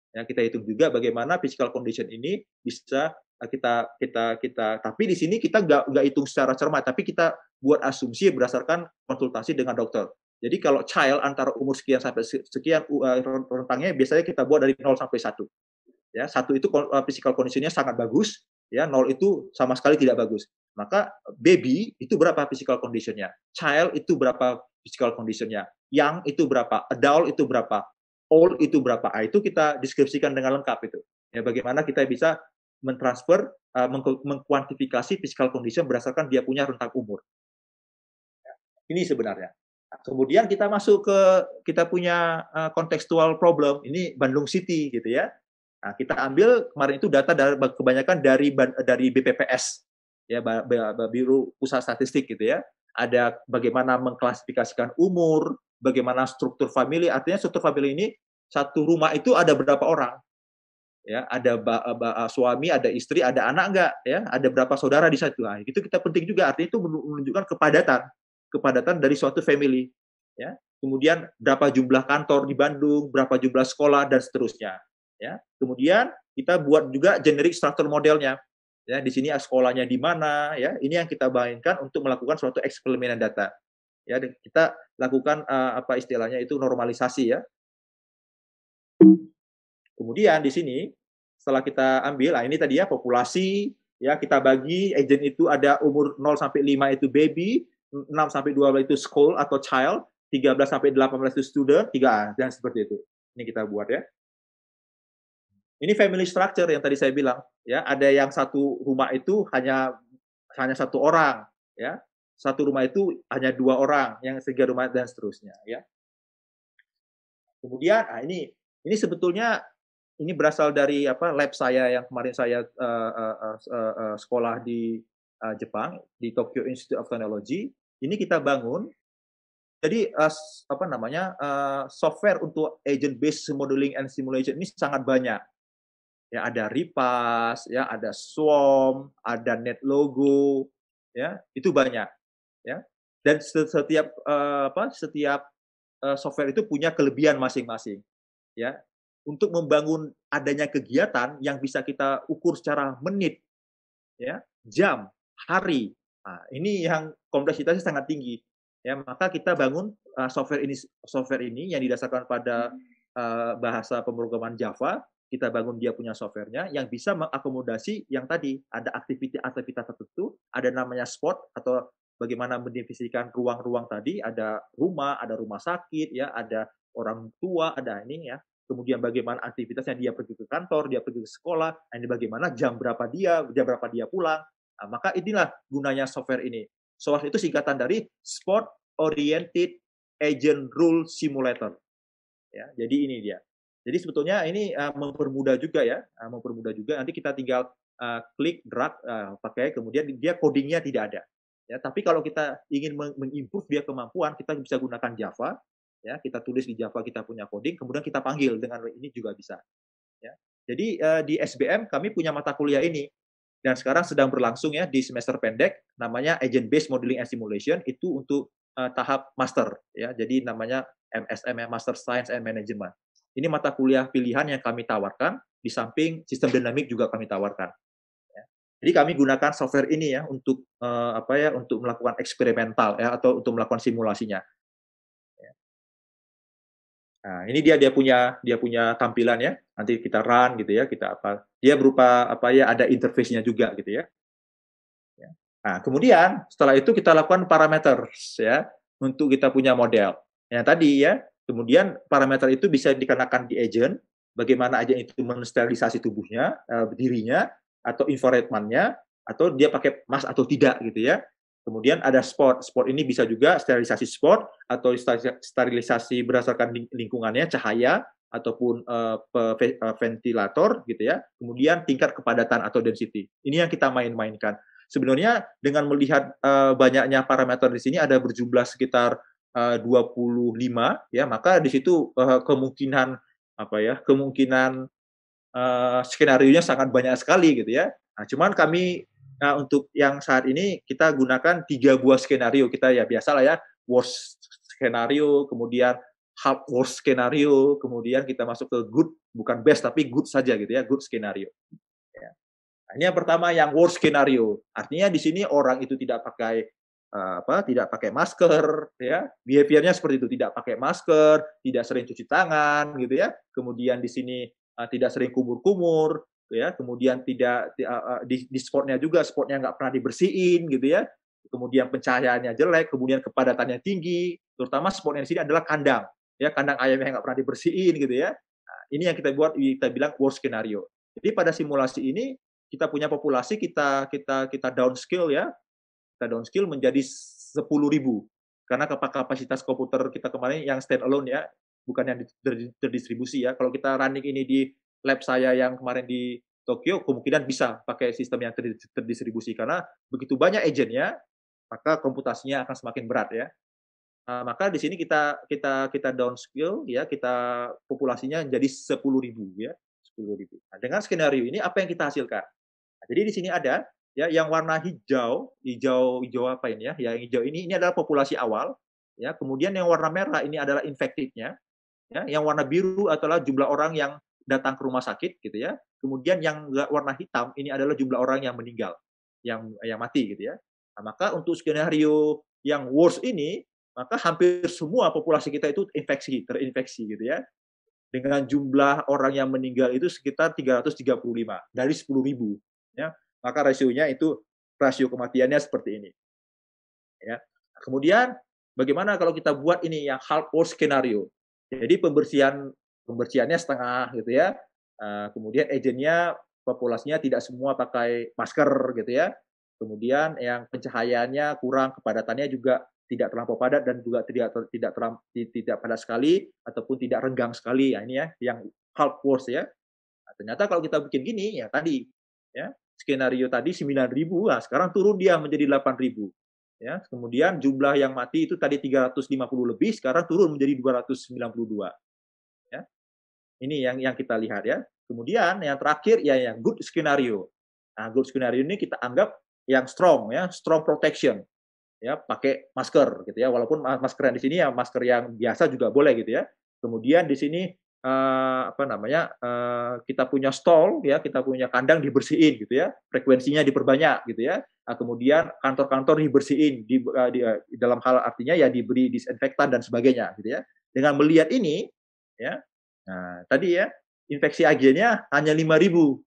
Ya, kita hitung juga bagaimana physical condition ini bisa uh, kita kita kita. Tapi di sini kita nggak nggak hitung secara cermat, tapi kita buat asumsi berdasarkan konsultasi dengan dokter. Jadi kalau child antara umur sekian sampai sekian uh, rentangnya biasanya kita buat dari nol sampai satu. Ya, satu itu uh, physical condition-nya sangat bagus, ya, nol itu sama sekali tidak bagus. Maka baby itu berapa physical condition-nya? Child itu berapa physical condition-nya? Young itu berapa? Adult itu berapa? Old itu berapa? Ah, itu kita deskripsikan dengan lengkap itu. Ya, bagaimana kita bisa mentransfer, uh, meng- mengkuantifikasi physical condition berdasarkan dia punya rentang umur. Ya, ini sebenarnya. Nah, kemudian kita masuk ke kita punya uh, contextual problem. Ini Bandung City gitu ya. Nah, kita ambil kemarin itu data dari kebanyakan dari dari B P P S ya, Biro Pusat Statistik gitu ya. Ada bagaimana mengklasifikasikan umur, bagaimana struktur famili. Artinya struktur famili ini satu rumah itu ada berapa orang? Ya, ada ba, ba, suami, ada istri, ada anak enggak ya? Ada berapa saudara di situ? Nah, itu kita penting juga, artinya itu menunjukkan kepadatan, kepadatan dari suatu family ya. Kemudian berapa jumlah kantor di Bandung, berapa jumlah sekolah dan seterusnya. Ya. Kemudian kita buat juga generic structure modelnya. Ya, di sini sekolahnya di mana ya. Ini yang kita mainkan untuk melakukan suatu eksperimen data. Ya, kita lakukan uh, apa istilahnya itu normalisasi ya. Kemudian di sini setelah kita ambil, nah ini tadi ya populasi ya, kita bagi agent itu ada umur nol sampai lima itu baby, enam sampai dua belas itu school atau child, tiga belas sampai delapan belas itu student, tiga dan seperti itu. Ini kita buat ya. Ini family structure yang tadi saya bilang, ya. Ada yang satu rumah itu hanya hanya satu orang, ya. Satu rumah itu hanya dua orang, yang tiga rumah dan seterusnya, ya. Kemudian, nah ini ini sebetulnya ini berasal dari apa lab saya yang kemarin saya uh, uh, uh, uh, sekolah di uh, Jepang, di Tokyo Institute of Technology. Ini kita bangun. Jadi uh, apa namanya uh, software untuk agent based modeling and simulation ini sangat banyak. Ya, ada Ripas, ya, ada Swarm, ada NetLogo, ya, itu banyak, ya. Dan setiap uh, apa setiap uh, software itu punya kelebihan masing-masing, ya. Untuk membangun adanya kegiatan yang bisa kita ukur secara menit, ya, jam, hari. Nah, ini yang kompleksitasnya sangat tinggi. Ya, maka kita bangun uh, software ini software ini yang didasarkan pada uh, bahasa pemrograman Java. Kita bangun dia punya softwarenya yang bisa mengakomodasi yang tadi ada aktivitas-aktivitas tertentu, ada namanya spot atau bagaimana mendefinisikan ruang-ruang tadi, ada rumah, ada rumah sakit, ya, ada orang tua, ada ini ya. Kemudian bagaimana aktivitasnya, dia pergi ke kantor, dia pergi ke sekolah, ini bagaimana jam berapa dia, jam berapa dia pulang. Nah, maka inilah gunanya software ini. Software itu singkatan dari Spot Oriented Agent Rule Simulator. Ya, jadi ini dia. Jadi sebetulnya ini uh, mempermudah juga ya, uh, mempermudah juga. Nanti kita tinggal uh, klik, drag, uh, pakai, kemudian dia codingnya tidak ada. Ya, tapi kalau kita ingin mengimprove dia kemampuan, kita bisa gunakan Java. Ya, kita tulis di Java, kita punya coding, kemudian kita panggil dengan ini juga bisa. Ya. Jadi uh, di S B M kami punya mata kuliah ini, dan sekarang sedang berlangsung ya di semester pendek, namanya Agent Based Modeling and Simulation, itu untuk uh, tahap master. Ya, jadi namanya M S M, Master Science and Management. Ini mata kuliah pilihan yang kami tawarkan, di samping sistem dinamik juga kami tawarkan. Ya. Jadi kami gunakan software ini ya untuk uh, apa ya untuk melakukan eksperimental ya atau untuk melakukan simulasinya. Ya. Nah, ini dia dia punya dia punya tampilan ya. Nanti kita run gitu ya, kita apa? Dia berupa apa ya ada interface-nya juga gitu ya. Ya. Nah, kemudian setelah itu kita lakukan parameter ya untuk kita punya model. Yang tadi ya. Kemudian parameter itu bisa dikenakan di agent, bagaimana agent itu mensterilisasi tubuhnya, uh, dirinya, atau infraredman-nya, atau dia pakai mask atau tidak gitu ya. Kemudian ada spot, spot ini bisa juga sterilisasi spot atau sterilisasi berdasarkan lingkungannya, cahaya ataupun uh, ventilator gitu ya. Kemudian tingkat kepadatan atau density. Ini yang kita main-mainkan. Sebenarnya dengan melihat uh, banyaknya parameter di sini ada berjumlah sekitar Uh, dua puluh lima ya, maka di situ uh, kemungkinan apa ya kemungkinan uh, skenario-nya sangat banyak sekali gitu ya. Nah, cuman kami uh, untuk yang saat ini kita gunakan tiga buah skenario kita ya, biasalah ya, worst skenario, kemudian hard worst skenario, kemudian kita masuk ke good, bukan best tapi good saja gitu ya, good skenario. Ya. Nah, ini yang pertama yang worst skenario. Artinya di sini orang itu tidak pakai uh, apa? Tidak pakai masker, ya. Behaviornya seperti itu, tidak pakai masker, tidak sering cuci tangan, gitu ya. Kemudian di sini uh, tidak sering kumur-kumur, ya. Kemudian tidak uh, uh, di, di spotnya juga spotnya nggak pernah dibersihin, gitu ya. Kemudian pencahayaannya jelek, kemudian kepadatannya tinggi, terutama spotnya di sini adalah kandang, ya kandang ayamnya nggak pernah dibersihin, gitu ya. Nah, ini yang kita buat, kita bilang worst scenario. Jadi pada simulasi ini kita punya populasi, kita kita kita downscale ya, kita downscale menjadi sepuluh ribu karena kapasitas komputer kita kemarin yang stand alone ya, bukan yang terdistribusi ya. Kalau kita running ini di lab saya yang kemarin di Tokyo, kemungkinan bisa pakai sistem yang terdistribusi karena begitu banyak agentnya, maka komputasinya akan semakin berat ya. Nah, maka di sini kita kita kita downscale ya, kita populasinya jadi sepuluh ribu ya, sepuluh ribu. Nah, dengan skenario ini apa yang kita hasilkan? Nah, jadi di sini ada ya yang warna hijau, hijau hijau apa ini ya? Yang hijau ini ini adalah populasi awal ya. Kemudian yang warna merah ini adalah infected-nya ya. Yang warna biru adalah jumlah orang yang datang ke rumah sakit gitu ya. Kemudian yang warna hitam ini adalah jumlah orang yang meninggal, yang yang mati gitu ya. Nah, maka untuk skenario yang worst ini, maka hampir semua populasi kita itu infeksi, terinfeksi gitu ya. Dengan jumlah orang yang meninggal itu sekitar tiga ratus tiga puluh lima dari sepuluh ribu ya. Maka rasionya itu rasio kematiannya seperti ini. Ya. Kemudian bagaimana kalau kita buat ini yang hard worst skenario? Jadi pembersihan pembersihannya setengah gitu ya. Uh, kemudian agentnya populasinya tidak semua pakai masker gitu ya. Kemudian yang pencahayaannya kurang, kepadatannya juga tidak terlampau padat dan juga tidak tidak terlamp, tidak padat sekali ataupun tidak renggang sekali. Ya, ini ya yang hard worst ya. Nah, ternyata kalau kita bikin gini ya tadi ya, skenario tadi sembilan ribu, nah sekarang turun dia menjadi delapan ribu. Ya, kemudian jumlah yang mati itu tadi tiga ratus lima puluh lebih, sekarang turun menjadi dua ratus sembilan puluh dua. Ya. Ini yang yang kita lihat ya. Kemudian yang terakhir ya yang good skenario. Nah, good skenario ini kita anggap yang strong ya, strong protection. Ya, pakai masker gitu ya. Walaupun masker yang di sini ya masker yang biasa juga boleh gitu ya. Kemudian di sini uh, apa namanya? Uh, kita punya stall ya, kita punya kandang dibersihin gitu ya. Frekuensinya diperbanyak gitu ya. Nah, kemudian kantor-kantor dibersihin di, uh, di, uh, dalam hal artinya ya diberi disinfektan dan sebagainya gitu ya. Dengan melihat ini ya. Nah, tadi ya infeksi agennya hanya lima ribu.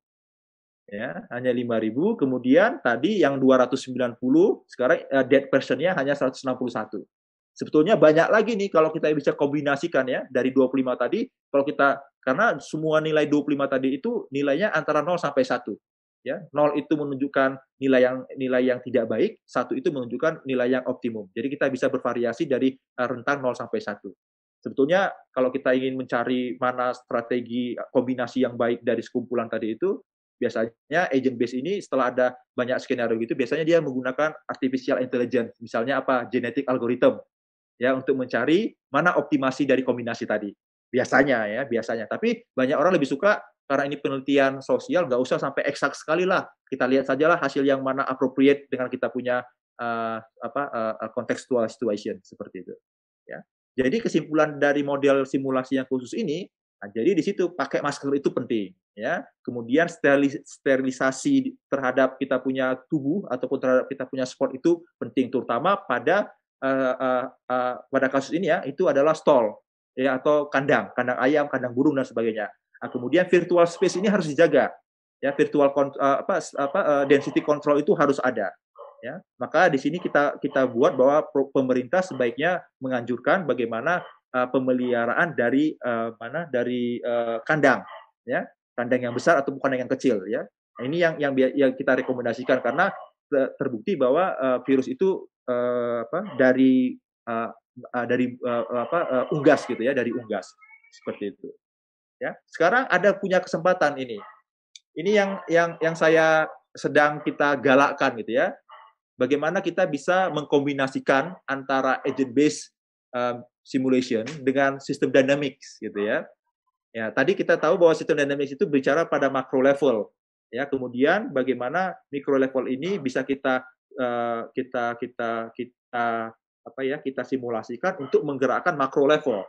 Ya, hanya lima ribu, kemudian tadi yang dua ratus sembilan puluh, sekarang uh, dead person-nya hanya seratus enam puluh satu. Sebetulnya banyak lagi nih kalau kita bisa kombinasikan ya, dari dua puluh lima tadi, kalau kita, karena semua nilai dua puluh lima tadi itu nilainya antara nol sampai satu. Ya, nol itu menunjukkan nilai yang nilai yang tidak baik, satu itu menunjukkan nilai yang optimum. Jadi kita bisa bervariasi dari uh, rentang nol sampai satu. Sebetulnya kalau kita ingin mencari mana strategi kombinasi yang baik dari sekumpulan tadi itu, biasanya agent base ini setelah ada banyak skenario gitu, biasanya dia menggunakan artificial intelligence, misalnya apa, genetic algorithm, ya untuk mencari mana optimasi dari kombinasi tadi. Biasanya ya, biasanya. Tapi banyak orang lebih suka karena ini penelitian sosial, nggak usah sampai eksak sekali lah. Kita lihat sajalah hasil yang mana appropriate dengan kita punya uh, apa uh, contextual situation seperti itu. Ya. Jadi kesimpulan dari model simulasi yang khusus ini, nah, jadi di situ pakai masker itu penting, ya. Kemudian sterilis, sterilisasi terhadap kita punya tubuh ataupun terhadap kita punya spot itu penting, terutama pada uh, uh, uh, pada kasus ini ya, itu adalah stall, ya atau kandang, kandang ayam, kandang burung dan sebagainya. Nah, kemudian virtual space ini harus dijaga, ya virtual uh, apa apa uh, density control itu harus ada. Ya, maka di sini kita kita buat bahwa pemerintah sebaiknya menganjurkan bagaimana uh, pemeliharaan dari uh, mana dari uh, kandang, ya kandang yang besar atau kandang yang kecil, ya. Nah, ini yang yang yang kita rekomendasikan karena terbukti bahwa uh, virus itu uh, apa dari uh, uh, dari uh, apa uh, unggas gitu ya, dari unggas seperti itu. Ya, sekarang ada punya kesempatan ini. Ini yang yang yang saya sedang kita galakkan gitu ya. Bagaimana kita bisa mengkombinasikan antara agent-based uh, simulation dengan sistem dynamics gitu ya. Ya, tadi kita tahu bahwa sistem dynamics itu bicara pada macro level. Ya, kemudian bagaimana micro level ini bisa kita uh, kita kita kita apa ya, kita simulasikan untuk menggerakkan macro level.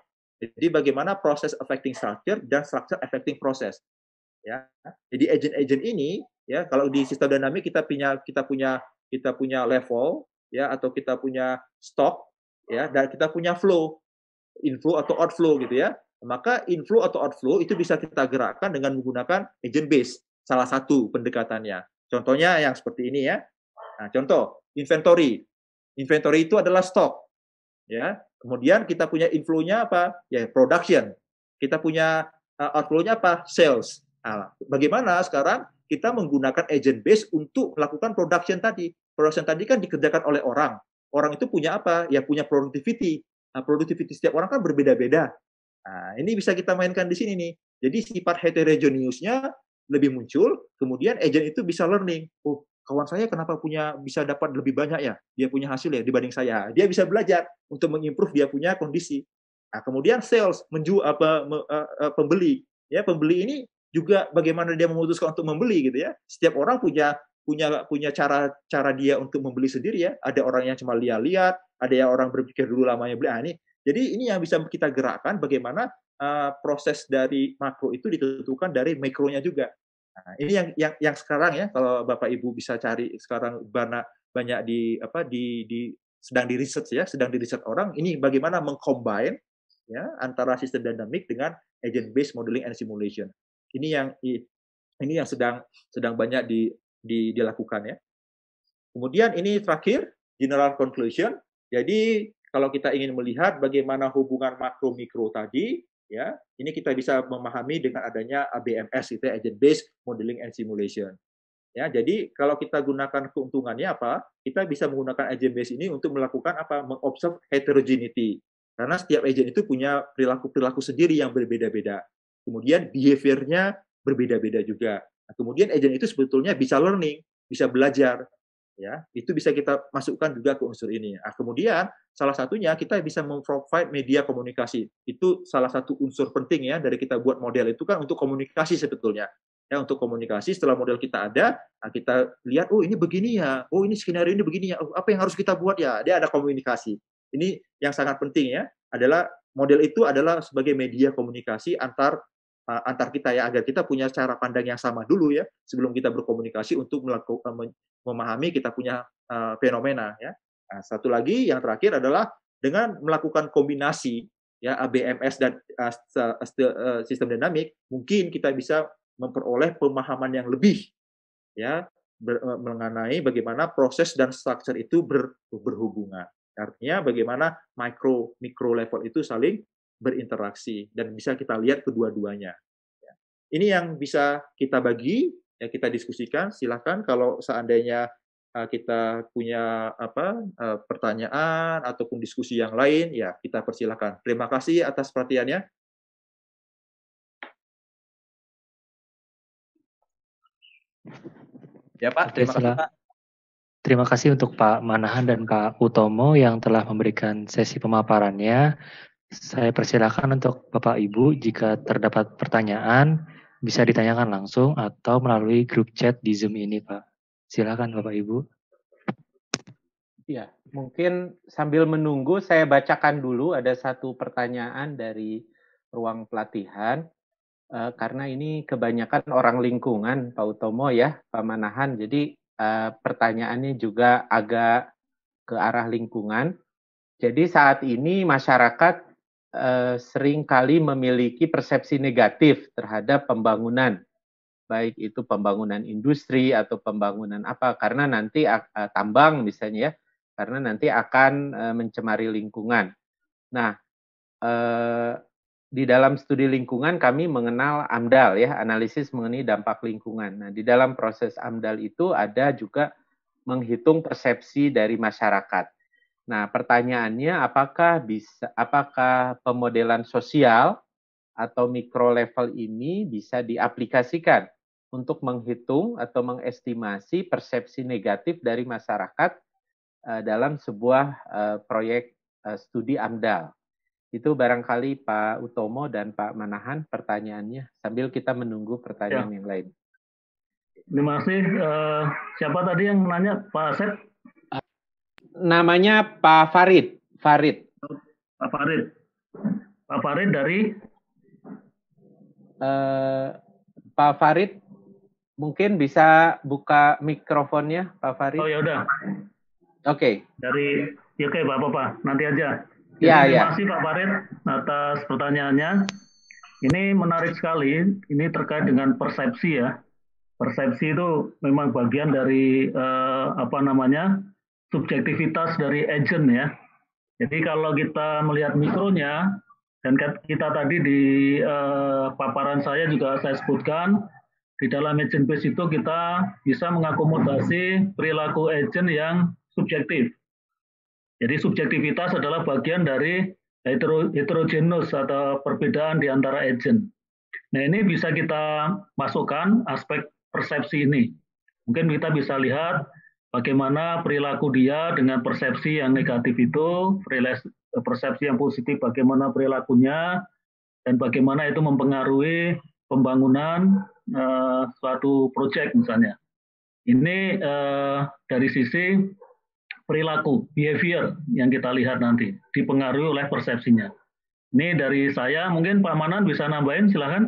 Jadi bagaimana proses affecting structure dan structure affecting process. Ya, jadi agent-agent ini ya kalau di sistem dinamik kita punya kita punya kita punya level ya atau kita punya stock ya dan kita punya flow, inflow atau outflow gitu ya. Maka inflow atau outflow itu bisa kita gerakkan dengan menggunakan agent base, salah satu pendekatannya. Contohnya yang seperti ini ya. Nah, contoh inventory. Inventory itu adalah stok ya. Kemudian kita punya inflow-nya apa? Ya production. Kita punya uh, outflow-nya apa? Sales. Nah, bagaimana sekarang kita menggunakan agent base untuk melakukan production tadi? Production tadi kan dikerjakan oleh orang. Orang itu punya apa? Ya punya productivity. Nah, productivity setiap orang kan berbeda-beda. Nah, ini bisa kita mainkan di sini nih. Jadi sifat heterogeneous-nya lebih muncul, kemudian agent itu bisa learning. Oh, kawan saya kenapa punya bisa dapat lebih banyak ya? Dia punya hasil ya dibanding saya. Dia bisa belajar untuk mengimprove dia punya kondisi. Nah, kemudian sales, menjual apa me, uh, uh, pembeli. Ya, pembeli ini juga bagaimana dia memutuskan untuk membeli gitu ya. Setiap orang punya punya punya cara cara dia untuk membeli sendiri ya. Ada orang yang cuma lihat-lihat, ada yang orang berpikir dulu lamanya beli. Ah, ini jadi ini yang bisa kita gerakkan bagaimana uh, proses dari makro itu ditentukan dari mikronya juga. Nah, ini yang yang yang sekarang ya kalau Bapak Ibu bisa cari sekarang banyak banyak di apa di di sedang di research ya, sedang di research orang ini bagaimana mengcombine ya antara sistem dinamik dengan agent based modeling and simulation. Ini yang ini yang sedang sedang banyak di, di dilakukan ya. Kemudian ini terakhir general conclusion. Jadi kalau kita ingin melihat bagaimana hubungan makro mikro tadi, ya, ini kita bisa memahami dengan adanya A B M S itu agent based modeling and simulation. Ya, jadi kalau kita gunakan keuntungannya apa? Kita bisa menggunakan agent based ini untuk melakukan apa? Mengobserve heterogeneity. Karena setiap agent itu punya perilaku-perilaku sendiri yang berbeda-beda. Kemudian behavior-nya berbeda-beda juga. Nah, kemudian agent itu sebetulnya bisa learning, bisa belajar. Ya, itu bisa kita masukkan juga ke unsur ini. Nah, kemudian salah satunya kita bisa memprovide media komunikasi. Itu salah satu unsur penting ya dari kita buat model itu kan untuk komunikasi sebetulnya. Ya, untuk komunikasi setelah model kita ada, nah kita lihat oh ini begini ya, oh ini skenario ini begini ya, oh, apa yang harus kita buat ya? Dia ada komunikasi. Ini yang sangat penting ya, adalah model itu adalah sebagai media komunikasi antar uh, antar kita ya agar kita punya cara pandang yang sama dulu ya sebelum kita berkomunikasi untuk melakukan memahami kita punya uh, fenomena ya. Nah, satu lagi yang terakhir adalah dengan melakukan kombinasi ya A B M S dan uh, uh, sistem dinamik mungkin kita bisa memperoleh pemahaman yang lebih ya ber, mengenai bagaimana proses dan struktur itu ber, berhubungan. Artinya bagaimana micro mikro level itu saling berinteraksi dan bisa kita lihat kedua-duanya. Ya. Ini yang bisa kita bagi, ya kita diskusikan. Silakan kalau seandainya uh, kita punya apa uh, pertanyaan ataupun diskusi yang lain, ya kita persilakan. Terima kasih atas perhatiannya. Ya Pak, terima kasih Pak. Terima kasih untuk Pak Manahan dan Pak Utomo yang telah memberikan sesi pemaparannya. Saya persilakan untuk Bapak Ibu jika terdapat pertanyaan bisa ditanyakan langsung atau melalui grup chat di Zoom ini Pak. Silakan Bapak Ibu. Ya, mungkin sambil menunggu saya bacakan dulu ada satu pertanyaan dari ruang pelatihan. Uh, karena ini kebanyakan orang lingkungan, Pak Utomo ya, Pak Manahan. Jadi uh, pertanyaannya juga agak ke arah lingkungan. Jadi saat ini masyarakat uh, seringkali memiliki persepsi negatif terhadap pembangunan, baik itu pembangunan industri atau pembangunan apa, karena nanti uh, tambang misalnya ya, karena nanti akan uh, mencemari lingkungan. Nah, uh, di dalam studi lingkungan kami mengenal AMDAL ya, analisis mengenai dampak lingkungan. Nah, di dalam proses AMDAL itu ada juga menghitung persepsi dari masyarakat. Nah, pertanyaannya apakah bisa apakah pemodelan sosial atau mikro level ini bisa diaplikasikan untuk menghitung atau mengestimasi persepsi negatif dari masyarakat uh, dalam sebuah uh, proyek uh, studi AMDAL. Itu barangkali Pak Utomo dan Pak Manahan pertanyaannya sambil kita menunggu pertanyaan ya. Yang lain. Terima kasih. Uh, siapa tadi yang menanya, Pak Asep? Namanya Pak Farid. Farid. Pak Farid. Pak Farid dari uh, Pak Farid mungkin bisa buka mikrofonnya, Pak Farid. Oh ya udah. Oke. Okay. Dari ya oke, Pak Bapak, nanti aja. Jadi ya, terima ya. kasih Pak Farid atas pertanyaannya. Ini menarik sekali. Ini terkait dengan persepsi ya. Persepsi itu memang bagian dari eh, apa namanya subjektivitas dari agent ya. Jadi kalau kita melihat mikronya, dan kita tadi di eh, paparan saya juga saya sebutkan, di dalam agent base itu kita bisa mengakomodasi perilaku agent yang subjektif. Jadi subjektivitas adalah bagian dari heterogenus atau perbedaan di antara agent. Nah ini bisa kita masukkan aspek persepsi ini. Mungkin kita bisa lihat bagaimana perilaku dia dengan persepsi yang negatif itu, persepsi yang positif bagaimana perilakunya, dan bagaimana itu mempengaruhi pembangunan uh, suatu proyek misalnya. Ini uh, dari sisi perilaku, behavior yang kita lihat nanti, dipengaruhi oleh persepsinya. Ini dari saya, mungkin Pak Manan bisa nambahin, silakan.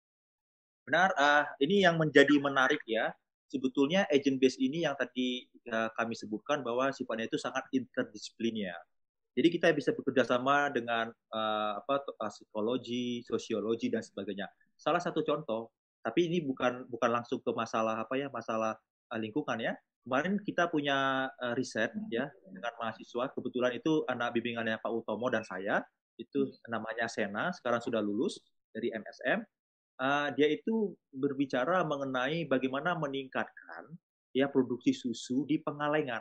Benar, uh, ini yang menjadi menarik ya. Sebetulnya agent base ini yang tadi uh, kami sebutkan bahwa sifatnya itu sangat interdisiplin ya. Jadi kita bisa bekerja sama dengan uh, apa uh, psikologi, sosiologi dan sebagainya. Salah satu contoh, tapi ini bukan bukan langsung ke masalah apa ya, masalah uh, lingkungan ya. Kemarin kita punya uh, riset ya dengan mahasiswa, kebetulan itu anak bimbingannya Pak Utomo dan saya, itu namanya Sena, sekarang sudah lulus dari M S M. Uh, dia itu berbicara mengenai bagaimana meningkatkan ya produksi susu di Pengalengan.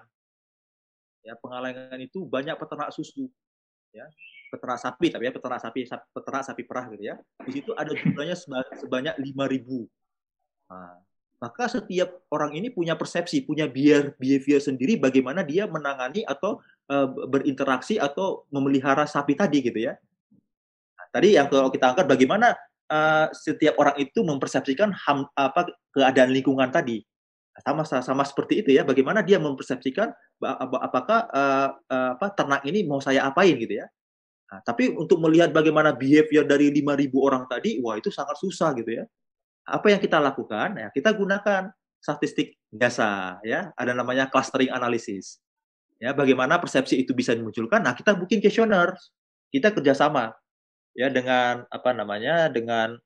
Ya, Pengalengan itu banyak peternak susu, ya, peternak sapi, tapi ya peternak sapi, peternak sapi perah gitu ya. Di situ ada jumlahnya sebanyak lima ribu. Nah, maka setiap orang ini punya persepsi, punya behavior sendiri bagaimana dia menangani atau uh, berinteraksi atau memelihara sapi tadi gitu ya. Nah, tadi yang kalau kita angkat bagaimana Uh, setiap orang itu mempersepsikan ham, apa keadaan lingkungan tadi sama sama seperti itu ya, bagaimana dia mempersepsikan apakah uh, uh, apa ternak ini mau saya apain gitu ya. Nah, tapi untuk melihat bagaimana behavior dari lima ribu orang tadi, wah itu sangat susah gitu ya. Apa yang kita lakukan? Ya, kita gunakan statistik biasa ya, ada namanya clustering analysis. Ya, bagaimana persepsi itu bisa dimunculkan? Nah, kita bikin kuesioner, kita kerjasama ya dengan apa namanya dengan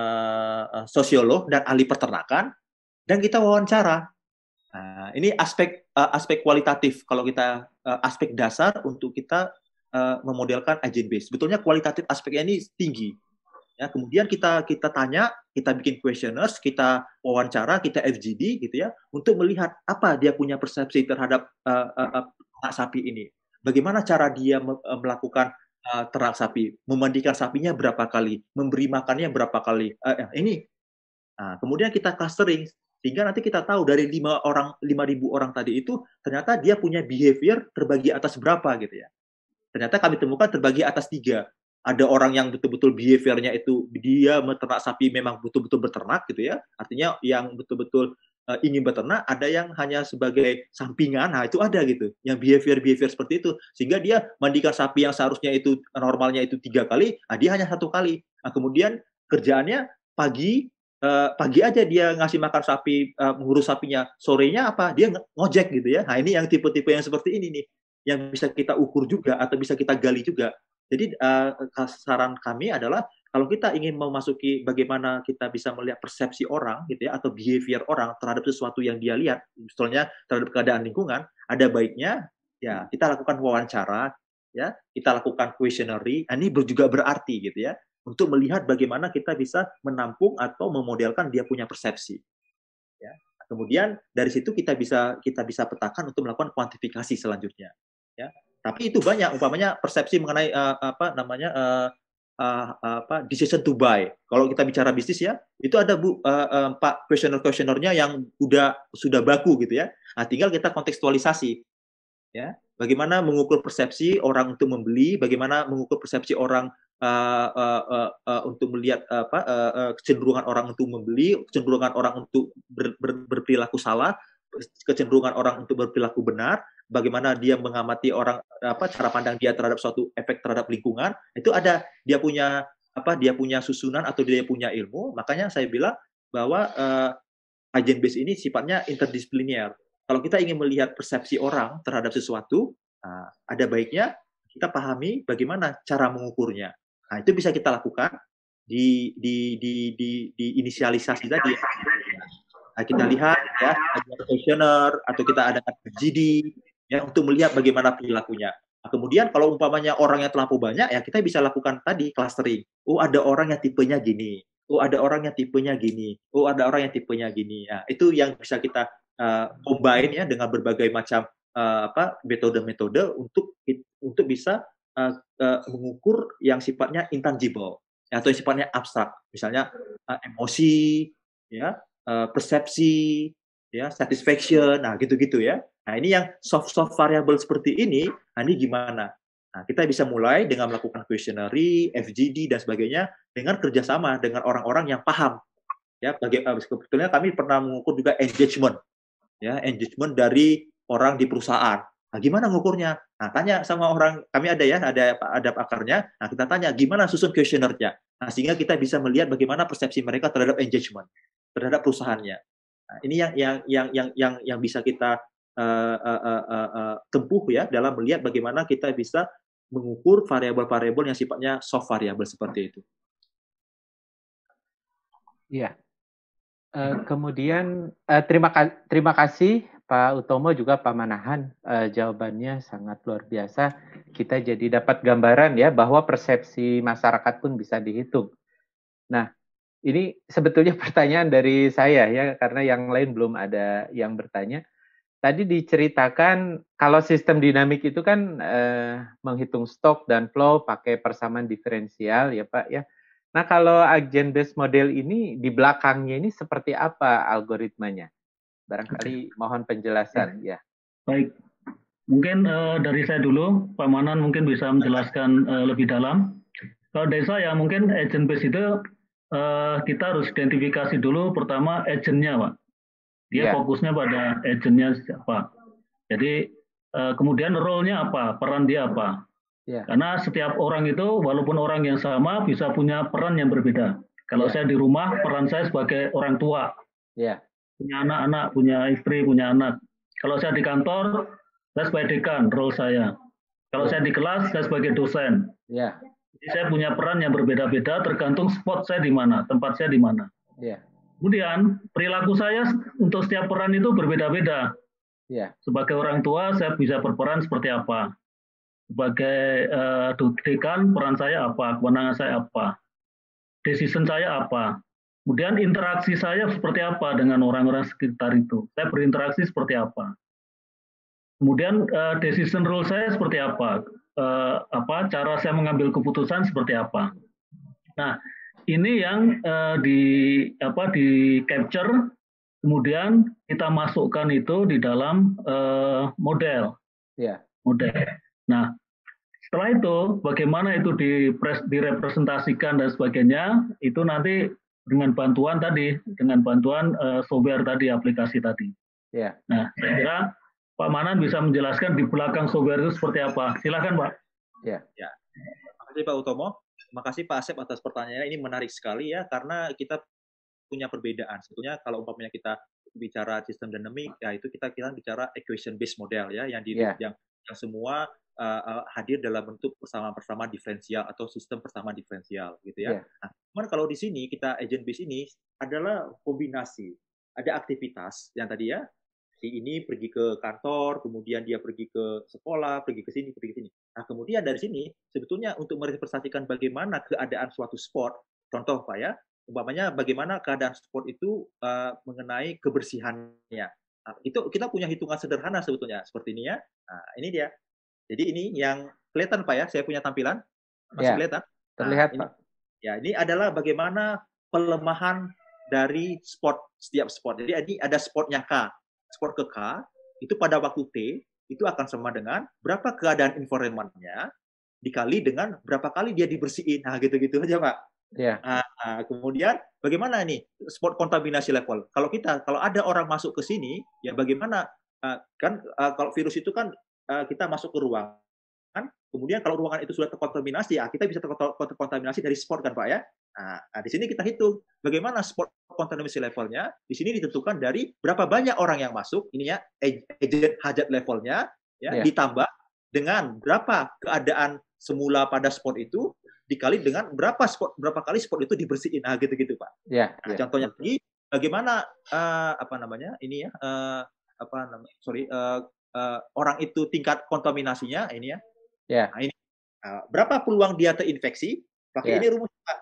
uh, sosiolog dan ahli peternakan dan kita wawancara. Nah, ini aspek uh, aspek kualitatif kalau kita uh, aspek dasar untuk kita uh, memodelkan agent base. Sebetulnya kualitatif aspeknya ini tinggi. Ya, kemudian kita kita tanya, kita bikin questionnaires, kita wawancara, kita F G D gitu ya untuk melihat apa dia punya persepsi terhadap uh, uh, uh, sapi ini. Bagaimana cara dia me- melakukan Uh, ternak sapi, memandikan sapinya berapa kali, memberi makannya berapa kali. Uh, ini, nah, kemudian kita clustering sehingga nanti kita tahu dari lima orang, lima ribu orang tadi itu ternyata dia punya behavior terbagi atas berapa gitu ya. Ternyata kami temukan terbagi atas tiga. Ada orang yang betul-betul behaviornya itu dia meternak sapi memang betul-betul beternak gitu ya. Artinya yang betul-betul uh, ingin beternak, ada yang hanya sebagai sampingan, nah itu ada gitu, yang behavior-behavior seperti itu, sehingga dia mandikan sapi yang seharusnya itu normalnya itu tiga kali, nah dia hanya satu kali. Nah kemudian kerjaannya pagi, uh, pagi aja dia ngasih makan sapi, uh, mengurus sapinya, sorenya apa? Dia ngojek gitu ya. Nah ini yang tipe-tipe yang seperti ini nih, yang bisa kita ukur juga atau bisa kita gali juga. Jadi uh, saran kami adalah kalau kita ingin memasuki bagaimana kita bisa melihat persepsi orang gitu ya atau behavior orang terhadap sesuatu yang dia lihat, misalnya terhadap keadaan lingkungan, ada baiknya ya kita lakukan wawancara, ya kita lakukan questionnaire. Ini juga berarti gitu ya untuk melihat bagaimana kita bisa menampung atau memodelkan dia punya persepsi. Ya. Kemudian dari situ kita bisa kita bisa petakan untuk melakukan kuantifikasi selanjutnya. Ya. Tapi itu banyak, umpamanya persepsi mengenai uh, apa namanya uh, uh, apa decision to buy. Kalau kita bicara bisnis ya, itu ada bu uh, empat uh, questionnaire-questionnaire-nya yang udah sudah baku gitu ya. Nah, tinggal kita kontekstualisasi. Ya, bagaimana mengukur persepsi orang untuk membeli, bagaimana mengukur persepsi orang uh, uh, uh, uh, untuk melihat uh, apa uh, uh, kecenderungan orang untuk membeli, kecenderungan orang untuk ber, ber, berperilaku salah, kecenderungan orang untuk berperilaku benar, bagaimana dia mengamati orang, apa cara pandang dia terhadap suatu efek terhadap lingkungan, itu ada dia punya apa dia punya susunan atau dia punya ilmu. Makanya saya bilang bahwa uh, agent based ini sifatnya interdisipliner. Kalau kita ingin melihat persepsi orang terhadap sesuatu, uh, ada baiknya kita pahami bagaimana cara mengukurnya. Nah, itu bisa kita lakukan di di di di, di inisialisasi tadi. Nah, kita lihat ya, ada questionnaire atau kita ada G D ya untuk melihat bagaimana perilakunya. Nah, kemudian kalau umpamanya orang yang terlalu banyak ya kita bisa lakukan tadi clustering. Oh, ada orang yang tipenya gini. Oh, ada orang yang tipenya gini. Oh, ada orang yang tipenya gini. Nah, itu yang bisa kita uh, combine ya dengan berbagai macam uh, apa metode-metode untuk untuk bisa uh, uh, mengukur yang sifatnya intangible ya, atau yang sifatnya abstrak. Misalnya uh, emosi, ya, uh, persepsi, ya, satisfaction, nah gitu-gitu ya. Nah, ini yang soft-soft variable seperti ini, nah ini gimana? Nah, kita bisa mulai dengan melakukan questionnaire, F G D, dan sebagainya, dengan kerjasama dengan orang-orang yang paham. Ya, bagi, uh, sebetulnya kami pernah mengukur juga engagement, ya, engagement dari orang di perusahaan. Nah, gimana ngukurnya? Nah, tanya sama orang, kami ada ya, ada ada pakarnya. Nah, kita tanya gimana susun questionnaire-nya. Nah, sehingga kita bisa melihat bagaimana persepsi mereka terhadap engagement, terhadap perusahaannya. Nah, ini yang yang yang yang yang yang bisa kita uh, uh, uh, uh, uh, tempuh ya dalam melihat bagaimana kita bisa mengukur variabel-variabel yang sifatnya soft variable seperti itu. Iya. Uh, kemudian uh, terima terima kasih Pak Utomo juga Pak Manahan, uh, jawabannya sangat luar biasa. Kita jadi dapat gambaran ya bahwa persepsi masyarakat pun bisa dihitung. Nah, ini sebetulnya pertanyaan dari saya ya, karena yang lain belum ada yang bertanya. Tadi diceritakan kalau sistem dinamik itu kan eh, menghitung stok dan flow pakai persamaan diferensial ya Pak ya. Nah, kalau agent based model ini di belakangnya ini seperti apa algoritmanya? Barangkali okay. Mohon penjelasan ya. Baik, mungkin uh, dari saya dulu, Pak Manan mungkin bisa menjelaskan uh, lebih dalam. Kalau dari saya mungkin agent based itu uh, kita harus identifikasi dulu pertama agentnya, Pak. Dia yeah. fokusnya pada agentnya siapa. Jadi uh, kemudian role-nya apa, peran dia apa. Yeah. Karena setiap orang itu walaupun orang yang sama bisa punya peran yang berbeda. Kalau yeah. saya di rumah peran saya sebagai orang tua. Yeah. Punya anak-anak, punya istri, punya anak. Kalau saya di kantor, saya sebagai dekan, role saya. Kalau yeah. saya di kelas, saya sebagai dosen. Yeah. Jadi saya punya peran yang berbeda-beda tergantung spot saya di mana, tempat saya di mana. Yeah. Kemudian perilaku saya untuk setiap peran itu berbeda-beda. Yeah. Sebagai orang tua, saya bisa berperan seperti apa. Sebagai uh, dekan, peran saya apa, kewenangan saya apa, decision saya apa. Kemudian interaksi saya seperti apa dengan orang-orang sekitar itu. Saya berinteraksi seperti apa. Kemudian uh, decision rule saya seperti apa. Uh, apa cara saya mengambil keputusan seperti apa. Nah, ini yang uh, di apa di capture, kemudian kita masukkan itu di dalam uh, model. Yeah. Model. Nah, setelah itu bagaimana itu dipres, direpresentasikan dan sebagainya, itu nanti dengan bantuan tadi, dengan bantuan uh, software tadi, aplikasi tadi. Yeah. Nah, saya kira Pak Manan bisa menjelaskan di belakang software itu seperti apa. Silakan, Pak. Ya. Ya. Terima kasih Pak Utomo. Terima kasih Pak Asep atas pertanyaannya. Ini menarik sekali ya, karena kita punya perbedaan. Sebetulnya kalau umpamanya kita bicara sistem dinamik, ya itu kita kira bicara equation based model ya, yang di yeah. yang, yang semua uh, uh, hadir dalam bentuk persamaan-persamaan diferensial atau sistem persamaan diferensial gitu ya. Yeah. Nah, cuman kalau di sini kita agent based ini adalah kombinasi. Ada aktivitas yang tadi ya, si ini pergi ke kantor, kemudian dia pergi ke sekolah, pergi ke sini, pergi ke sini. Nah, kemudian dari sini, sebetulnya untuk merepresentasikan bagaimana keadaan suatu sport, contoh Pak ya, umpamanya bagaimana keadaan sport itu uh, mengenai kebersihannya. Nah, itu kita punya hitungan sederhana sebetulnya, seperti ini ya. Nah, ini dia. Jadi ini yang kelihatan Pak ya, saya punya tampilan, masih ya, kelihatan? Terlihat nah, ini, Pak. Ya, ini adalah bagaimana pelemahan dari sport, setiap sport. Jadi ini ada sportnya K. Sport ke K, itu pada waktu T, itu akan sama dengan berapa keadaan environment-nya dikali dengan berapa kali dia dibersihin. Nah, gitu-gitu aja, Pak. Yeah. Nah, nah, kemudian, bagaimana nih sport kontaminasi level? Kalau kita, kalau ada orang masuk ke sini, ya bagaimana uh, kan uh, kalau virus itu kan uh, kita masuk ke ruangan, kemudian kalau ruangan itu sudah terkontaminasi, ya kita bisa terkontaminasi dari spot kan Pak ya. Nah, nah di sini kita hitung bagaimana spot kontaminasi levelnya. Di sini ditentukan dari berapa banyak orang yang masuk, ini ya agent hajat levelnya, ya yeah. ditambah dengan berapa keadaan semula pada spot itu dikali dengan berapa spot berapa kali spot itu dibersihin, nah gitu-gitu Pak. Yeah, nah, yeah. Contohnya lagi bagaimana uh, apa namanya ini ya uh, apa namanya sorry uh, uh, orang itu tingkat kontaminasinya ini ya. Yeah. Nah, ini uh, berapa peluang dia terinfeksi? Pakai yeah. ini rumus Pak.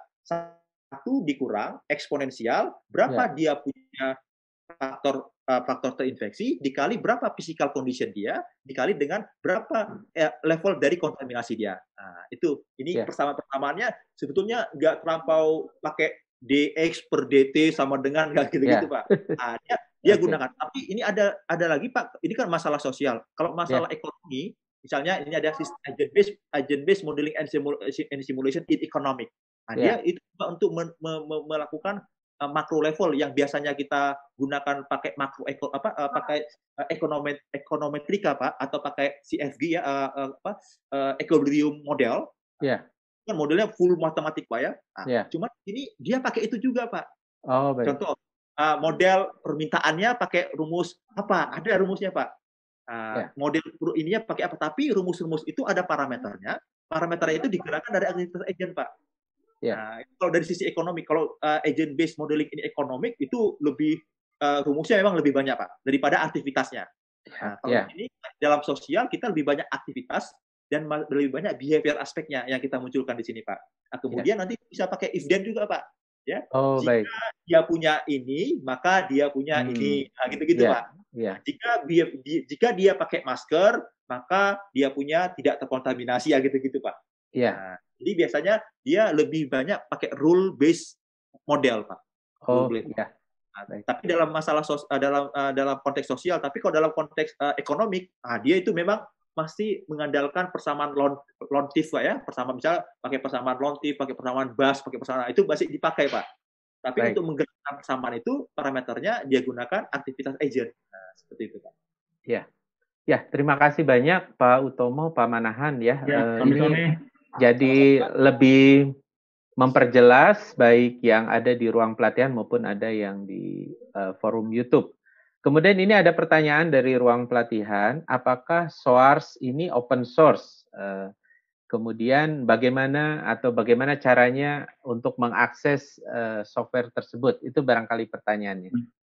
Satu dikurang eksponensial berapa yeah. dia punya faktor uh, faktor terinfeksi dikali berapa physical condition dia dikali dengan berapa eh, level dari kontaminasi dia. Nah, itu ini yeah. persamaan persamaannya sebetulnya nggak terlampau pakai dx per dt sama dengan nggak gitu-gitu yeah. Pak. Nah, dia, dia okay. gunakan. Tapi ini ada ada lagi Pak. Ini kan masalah sosial. Kalau masalah yeah. ekonomi, misalnya ini ada agent based agent based modeling and simulation in economic. Nah, yeah. dia itu untuk me, me, me, melakukan uh, makro level yang biasanya kita gunakan pakai makro eko, apa uh, pakai uh, ekonomet ekonometrika Pak atau pakai C F G ya uh, uh, apa uh, equilibrium model. Yeah. Kan modelnya full matematik Pak ya. Nah, yeah. Cuma ini dia pakai itu juga Pak. Oh, baik. Contoh uh, model permintaannya pakai rumus apa? Ada rumusnya Pak. Uh, yeah. Model ininya pakai apa? Tapi rumus-rumus itu ada parameternya. Parameternya itu digerakkan dari aktivitas agent Pak. Yeah. Nah, kalau dari sisi ekonomi, kalau uh, agent based modeling ini ekonomik itu lebih uh, rumusnya memang lebih banyak Pak daripada aktivitasnya. Nah, kalau yeah. ini dalam sosial kita lebih banyak aktivitas dan lebih banyak behavior aspeknya yang kita munculkan di sini Pak. Nah, kemudian yeah. nanti bisa pakai if then juga Pak. Ya, oh, jika baik. dia punya ini maka dia punya hmm. ini, nah, gitu-gitu yeah. Pak. Yeah. Jika dia jika dia pakai masker maka dia punya tidak terkontaminasi ya gitu-gitu Pak. Yeah. Nah, jadi biasanya dia lebih banyak pakai rule based model Pak. Oh, iya. Nah, tapi dalam masalah sos, dalam uh, dalam konteks sosial, tapi kalau dalam konteks uh, ekonomik, nah, dia itu memang masih mengandalkan persamaan lontif Pak ya, persamaan misalnya pakai persamaan lontif, pakai persamaan bas, pakai persamaan itu masih dipakai Pak. Tapi Baik. Untuk menggerakkan persamaan itu parameternya dia gunakan aktivitas agent. Nah, seperti itu Pak. Ya. Ya, terima kasih banyak Pak Utomo, Pak Manahan ya. Ya, uh, ini jadi lebih memperjelas baik yang ada di ruang pelatihan maupun ada yang di uh, forum YouTube. Kemudian ini ada pertanyaan dari ruang pelatihan, apakah SOARS ini open source? Uh, kemudian bagaimana atau bagaimana caranya untuk mengakses uh, software tersebut? Itu barangkali pertanyaannya.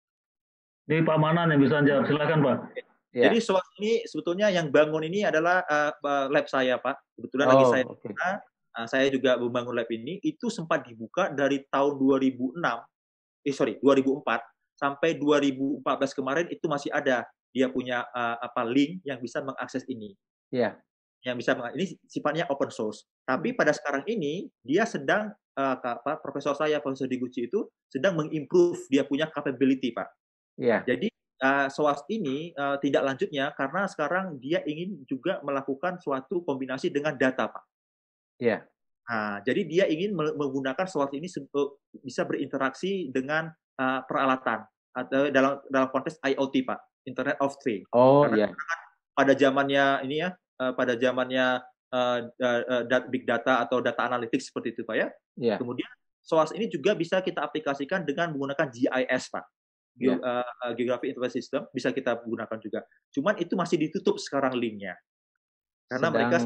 Ini Pak Manan yang bisa jawab, silakan Pak. Ya. Jadi SOARS ini sebetulnya yang bangun ini adalah uh, lab saya Pak. Kebetulan oh, lagi saya okay. uh, saya juga membangun lab ini. Itu sempat dibuka dari tahun dua ribu enam, eh sorry dua ribu empat sampai dua ribu empat belas kemarin itu masih ada. Dia punya uh, apa link yang bisa mengakses ini. Ya. Yeah. Yang bisa ini sifatnya open source. Tapi pada sekarang ini dia sedang uh, apa profesor saya Profesor Diguchi itu sedang mengimprove dia punya capability Pak. Ya. Yeah. Jadi Uh, SOARS ini uh, tidak lanjutnya karena sekarang dia ingin juga melakukan suatu kombinasi dengan data, Pak. Iya. Yeah. Nah, jadi dia ingin menggunakan SOARS ini bisa berinteraksi dengan uh, peralatan atau dalam dalam konteks I O T, Pak, Internet of Things. Oh iya. Yeah. Pada zamannya ini ya, uh, pada zamannya uh, uh, uh, big data atau data analytics seperti itu, Pak ya. Yeah. Kemudian SOARS ini juga bisa kita aplikasikan dengan menggunakan G I S, Pak. Yeah. Uh, Geographic Information System bisa kita gunakan juga. Cuman itu masih ditutup sekarang linknya. Karena sedang mereka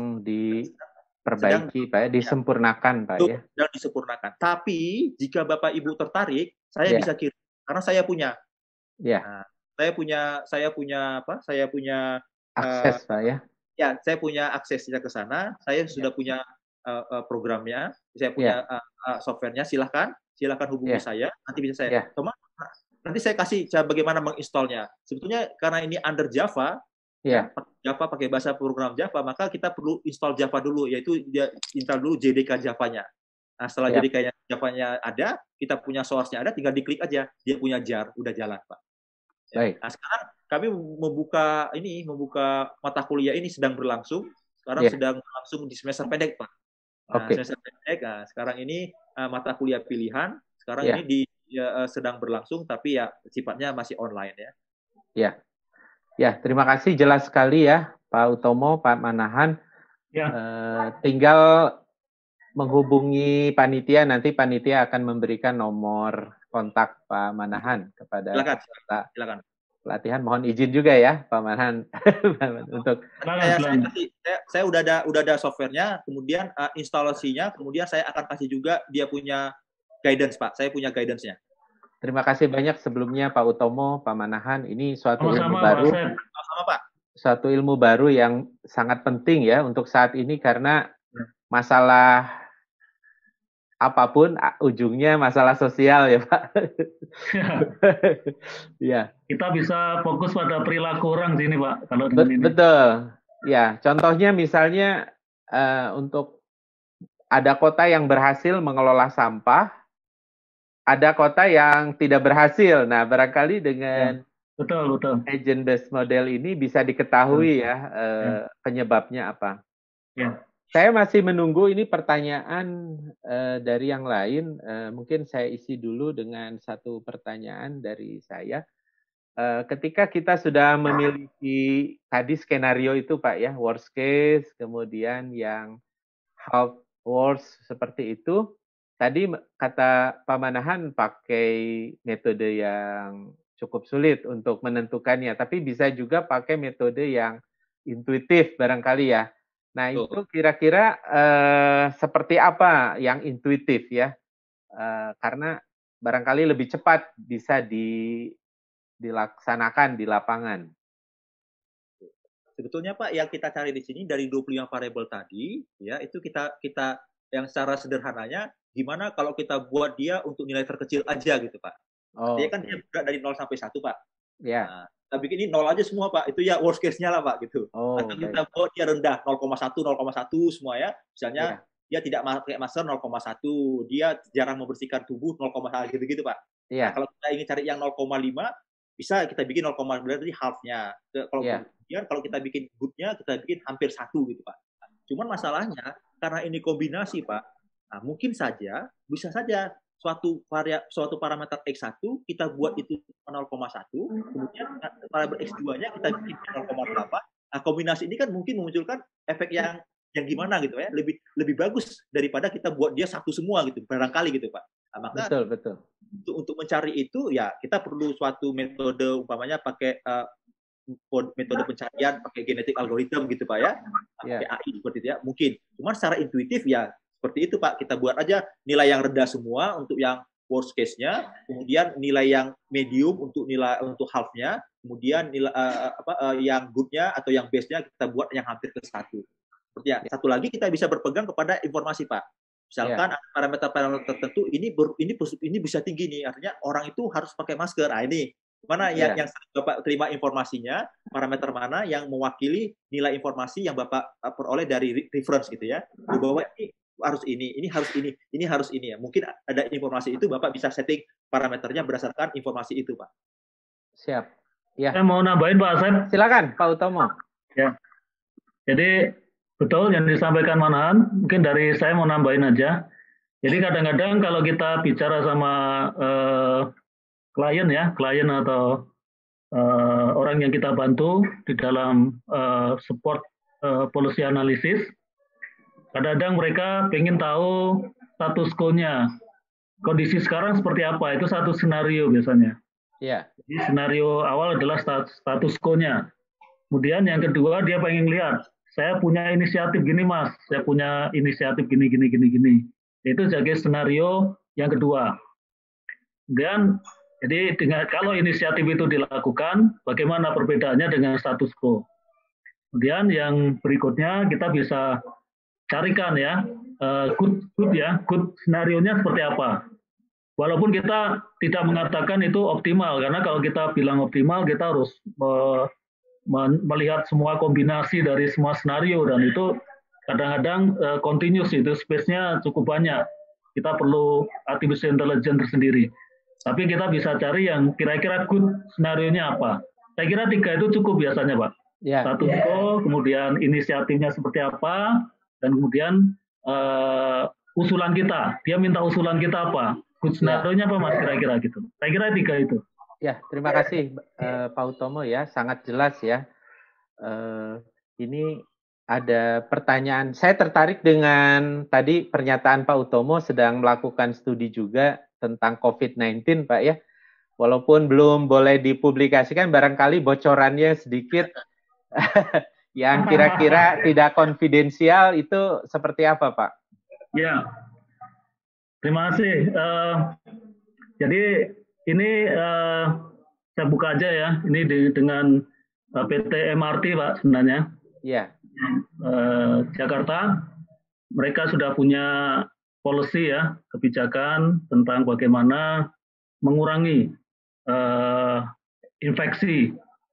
diperbaiki, sedang, Pak ya, disempurnakan, ya, Pak ya. Sedang disempurnakan. Tapi jika Bapak Ibu tertarik, saya yeah. bisa kirim karena saya punya. Yeah. Nah, saya punya saya punya apa? Saya punya akses, uh, Pak ya. Ya, saya punya aksesnya ke sana. Saya sudah yeah. punya uh, uh, programnya, saya punya yeah. uh, uh, softwarenya. Silahkan, silahkan hubungi yeah. saya. Nanti bisa saya. Yeah. Teman, nanti saya kasih cara bagaimana menginstalnya. Sebetulnya karena ini under Java, yeah. Java pakai bahasa program Java, maka kita perlu install Java dulu, yaitu dia install dulu J D K Java-nya. Nah, setelah yeah. J D K Java-nya ada, kita punya source-nya ada, tinggal diklik aja, dia punya jar, udah jalan, Pak. Ya. Baik. Nah, sekarang kami membuka ini, membuka mata kuliah ini sedang berlangsung. Sekarang yeah. sedang berlangsung di semester pendek, Pak. Nah, okay. semester pendek. Nah, sekarang ini uh, mata kuliah pilihan. Sekarang yeah. ini di ya, sedang berlangsung, tapi ya sifatnya masih online ya. Ya, Ya, terima kasih, jelas sekali ya Pak Utomo, Pak Manahan. Ya. Eh, tinggal menghubungi panitia, nanti panitia akan memberikan nomor kontak Pak Manahan kepada Silakan, peserta silakan. pelatihan. Mohon izin juga ya Pak Manahan untuk saya, saya, kasih, saya, saya udah ada udah ada softwarenya, kemudian uh, instalasinya, kemudian saya akan kasih juga dia punya guidance, Pak. Saya punya guidance-nya. Terima kasih banyak sebelumnya Pak Utomo, Pak Manahan. Ini suatu Sama-sama, ilmu baru. Sama-sama, Pak. Suatu ilmu baru yang sangat penting ya untuk saat ini, karena masalah apapun ujungnya masalah sosial ya Pak. Ya. Ya. Kita bisa fokus pada perilaku orang sini Pak. Kalau dengan ini. Betul. Ya, contohnya misalnya uh, untuk ada kota yang berhasil mengelola sampah, ada kota yang tidak berhasil. Nah, barangkali dengan ya. Betul, betul. Agent based model ini bisa diketahui ya, eh, ya penyebabnya apa. Ya. Saya masih menunggu ini pertanyaan eh, dari yang lain. Eh, mungkin saya isi dulu dengan satu pertanyaan dari saya. Eh, ketika kita sudah memiliki tadi skenario itu Pak ya, worst case, kemudian yang half worst seperti itu. Tadi kata Pak Manahan pakai metode yang cukup sulit untuk menentukannya, tapi bisa juga pakai metode yang intuitif barangkali ya. Nah, oh. itu kira-kira eh, seperti apa yang intuitif ya? Eh, karena barangkali lebih cepat bisa di, dilaksanakan di lapangan. Sebetulnya Pak, yang kita cari di sini dari dua puluh lima variabel tadi, ya itu kita kita yang secara sederhananya, gimana kalau kita buat dia untuk nilai terkecil aja gitu Pak. Oh, Artinya kan okay. dia bergerak dari nol sampai satu Pak. Ya. Nah, kita bikin ini nol aja semua Pak, itu ya worst case-nya lah Pak gitu. Oh, Atau kita baik. buat dia rendah nol koma satu, nol koma satu semua ya. Misalnya ya. dia tidak pakai masker nol koma satu, dia jarang membersihkan tubuh nol koma satu gitu-gitu Pak. Ya. Nah, kalau kita ingin cari yang nol koma lima, bisa kita bikin nol koma sembilan, berarti half-nya. Kalau ya. kemudian kalau kita bikin good-nya, kita bikin hampir satu gitu Pak. Cuman masalahnya, karena ini kombinasi Pak, nah, mungkin saja, bisa saja suatu varia, suatu parameter X satu kita buat itu nol koma satu, kemudian parameter X dua-nya kita bikin nol koma delapan. Nah, kombinasi ini kan mungkin memunculkan efek yang yang gimana gitu ya, lebih lebih bagus daripada kita buat dia satu semua gitu, barangkali gitu Pak. Nah, maka betul betul. Untuk, untuk mencari itu ya kita perlu suatu metode, umpamanya pakai uh, metode pencarian pakai genetik algoritma gitu Pak ya, pakai yeah. A I seperti itu ya, mungkin. Cuman secara intuitif ya seperti itu Pak, kita buat aja nilai yang rendah semua untuk yang worst case-nya, kemudian nilai yang medium untuk nilai untuk half-nya, kemudian nilai uh, apa uh, yang good-nya atau yang base-nya kita buat yang hampir ke satu. Seperti ya. Satu lagi kita bisa berpegang kepada informasi Pak. Misalkan yeah. parameter-parameter tertentu ini ber, ini ini bisa tinggi nih, artinya orang itu harus pakai masker. Nah, ini mana yang yeah. yang Bapak terima informasinya, parameter mana yang mewakili nilai informasi yang Bapak peroleh dari reference gitu ya. Bahwa ini harus ini, ini harus ini, ini harus ini ya. Mungkin ada informasi itu Bapak bisa setting parameternya berdasarkan informasi itu, Pak. Siap. Ya. Saya mau nambahin Pak Asep. Silakan Pak Utomo. Ya. Jadi betul yang disampaikan Manahan, mungkin dari saya mau nambahin aja. Jadi kadang-kadang kalau kita bicara sama eh, klien ya, klien atau uh, orang yang kita bantu di dalam uh, support uh, policy analysis, kadang-kadang mereka ingin tahu status quo-nya, kondisi sekarang seperti apa, itu satu skenario biasanya. Yeah. Jadi skenario awal adalah status quo-nya. Kemudian yang kedua dia pengen lihat, saya punya inisiatif gini mas, saya punya inisiatif gini, gini, gini, gini. Itu sebagai skenario yang kedua. Kemudian jadi dengan kalau inisiatif itu dilakukan, bagaimana perbedaannya dengan status quo? Kemudian yang berikutnya kita bisa carikan ya, uh, good, good ya, good skenario-nya seperti apa. Walaupun kita tidak mengatakan itu optimal, karena kalau kita bilang optimal, kita harus uh, melihat semua kombinasi dari semua skenario, dan itu kadang-kadang uh, continuous, itu space-nya cukup banyak. Kita perlu artificial intelligence tersendiri. Tapi kita bisa cari yang kira-kira good skenario-nya apa. Saya kira tiga itu cukup biasanya, Pak. Yeah. Status quo, kemudian inisiatifnya seperti apa, dan kemudian uh, usulan kita. Dia minta usulan kita apa. Good skenario-nya apa, Mas, kira-kira gitu. Saya kira tiga itu. Ya, terima kasih uh, Pak Utomo ya, sangat jelas ya. Uh, ini ada pertanyaan. Saya tertarik dengan tadi pernyataan Pak Utomo sedang melakukan studi juga tentang COVID sembilan belas, Pak ya. Walaupun belum boleh dipublikasikan, barangkali bocorannya sedikit yang kira-kira tidak konfidensial itu seperti apa, Pak? Ya, terima kasih. Uh, jadi ini uh, saya buka aja ya. Ini di, dengan uh, P T M R T, Pak, sebenarnya. Iya. Uh, Jakarta, mereka sudah punya policy ya, kebijakan tentang bagaimana mengurangi uh, infeksi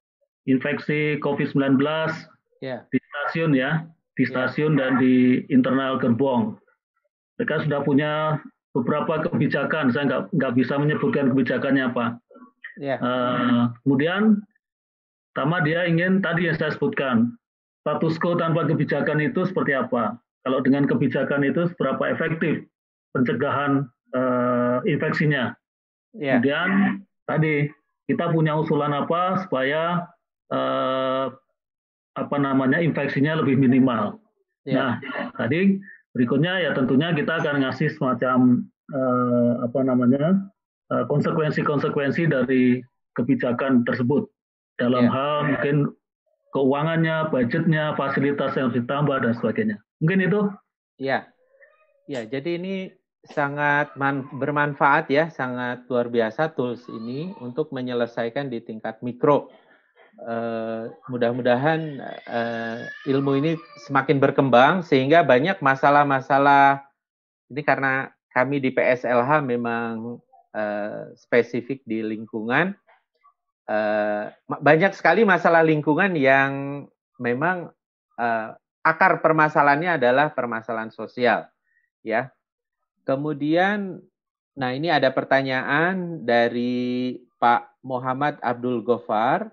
infeksi COVID sembilan belas yeah. di stasiun ya, di stasiun yeah. dan di internal gerbong. Mereka sudah punya beberapa kebijakan, saya nggak nggak bisa menyebutkan kebijakannya apa. Yeah. Uh, kemudian, pertama dia ingin tadi yang saya sebutkan, status quo tanpa kebijakan itu seperti apa? Kalau dengan kebijakan itu seberapa efektif pencegahan uh, infeksinya? Yeah. Kemudian tadi kita punya usulan apa supaya uh, apa namanya infeksinya lebih minimal. Yeah. Nah, tadi berikutnya ya tentunya kita akan ngasih semacam uh, apa namanya uh, konsekuensi-konsekuensi dari kebijakan tersebut dalam yeah. hal mungkin keuangannya, budgetnya, fasilitas yang harus ditambah dan sebagainya. Mungkin itu? Ya, ya. Jadi ini sangat man, bermanfaat ya, sangat luar biasa tools ini untuk menyelesaikan di tingkat mikro. Uh, mudah-mudahan uh, ilmu ini semakin berkembang sehingga banyak masalah-masalah ini karena kami di P S L H memang uh, spesifik di lingkungan. Uh, banyak sekali masalah lingkungan yang memang uh, akar permasalahannya adalah permasalahan sosial, ya. Kemudian, nah ini ada pertanyaan dari Pak Muhammad Abdul Gofar.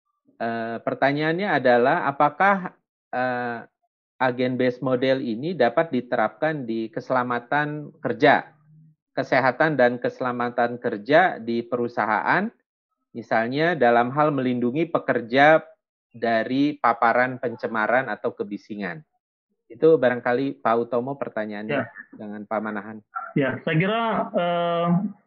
Uh, pertanyaannya adalah apakah uh, agen based model ini dapat diterapkan di keselamatan kerja, kesehatan dan keselamatan kerja di perusahaan? Misalnya dalam hal melindungi pekerja dari paparan pencemaran atau kebisingan. Itu barangkali Pak Utomo pertanyaannya ya. Dengan Pak Manahan. Ya, saya kira eh,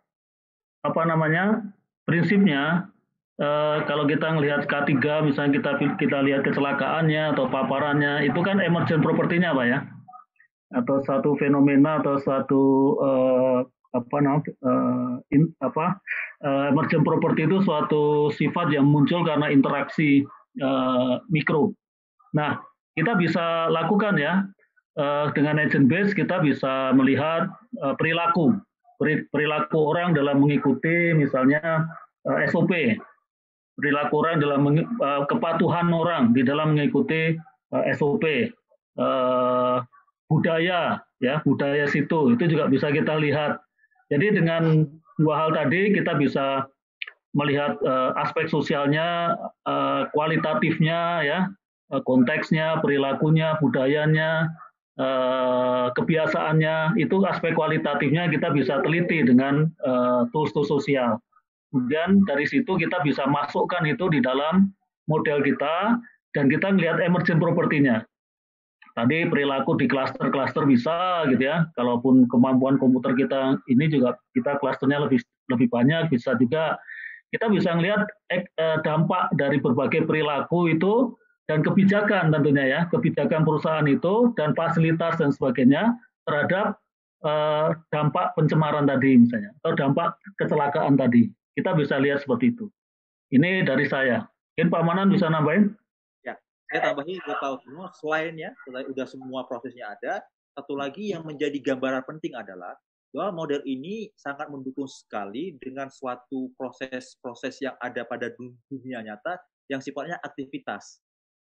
apa namanya prinsipnya eh, kalau kita melihat K tiga misalnya kita kita lihat kecelakaannya atau paparannya itu kan emergent property-nya Pak ya, atau satu fenomena atau satu eh, apa namanya uh, in, apa uh, emergent property itu suatu sifat yang muncul karena interaksi uh, mikro. Nah, kita bisa lakukan ya uh, dengan agent base kita bisa melihat uh, perilaku perilaku orang dalam mengikuti misalnya uh, S O P, perilaku orang dalam uh, kepatuhan orang di dalam mengikuti uh, S O P, uh, budaya ya budaya situ itu juga bisa kita lihat. Jadi dengan dua hal tadi kita bisa melihat uh, aspek sosialnya, uh, kualitatifnya, ya, uh, konteksnya, perilakunya, budayanya, uh, kebiasaannya. Itu aspek kualitatifnya kita bisa teliti dengan uh, tools-tools sosial. Kemudian dari situ kita bisa masukkan itu di dalam model kita dan kita melihat emergent property-nya. Tadi perilaku di klaster-klaster bisa gitu ya. Kalaupun kemampuan komputer kita ini juga kita klasternya lebih lebih banyak, bisa juga kita bisa melihat eh, dampak dari berbagai perilaku itu dan kebijakan tentunya ya, kebijakan perusahaan itu dan fasilitas dan sebagainya terhadap eh, dampak pencemaran tadi misalnya atau dampak kecelakaan tadi. Kita bisa lihat seperti itu. Ini dari saya. Mungkin Pak Manan bisa nambahin? Saya tambahin ke Pak Utomo, selain ya, sudah semua prosesnya ada, satu lagi yang menjadi gambaran penting adalah bahwa model ini sangat mendukung sekali dengan suatu proses-proses yang ada pada dunia nyata yang sifatnya aktivitas.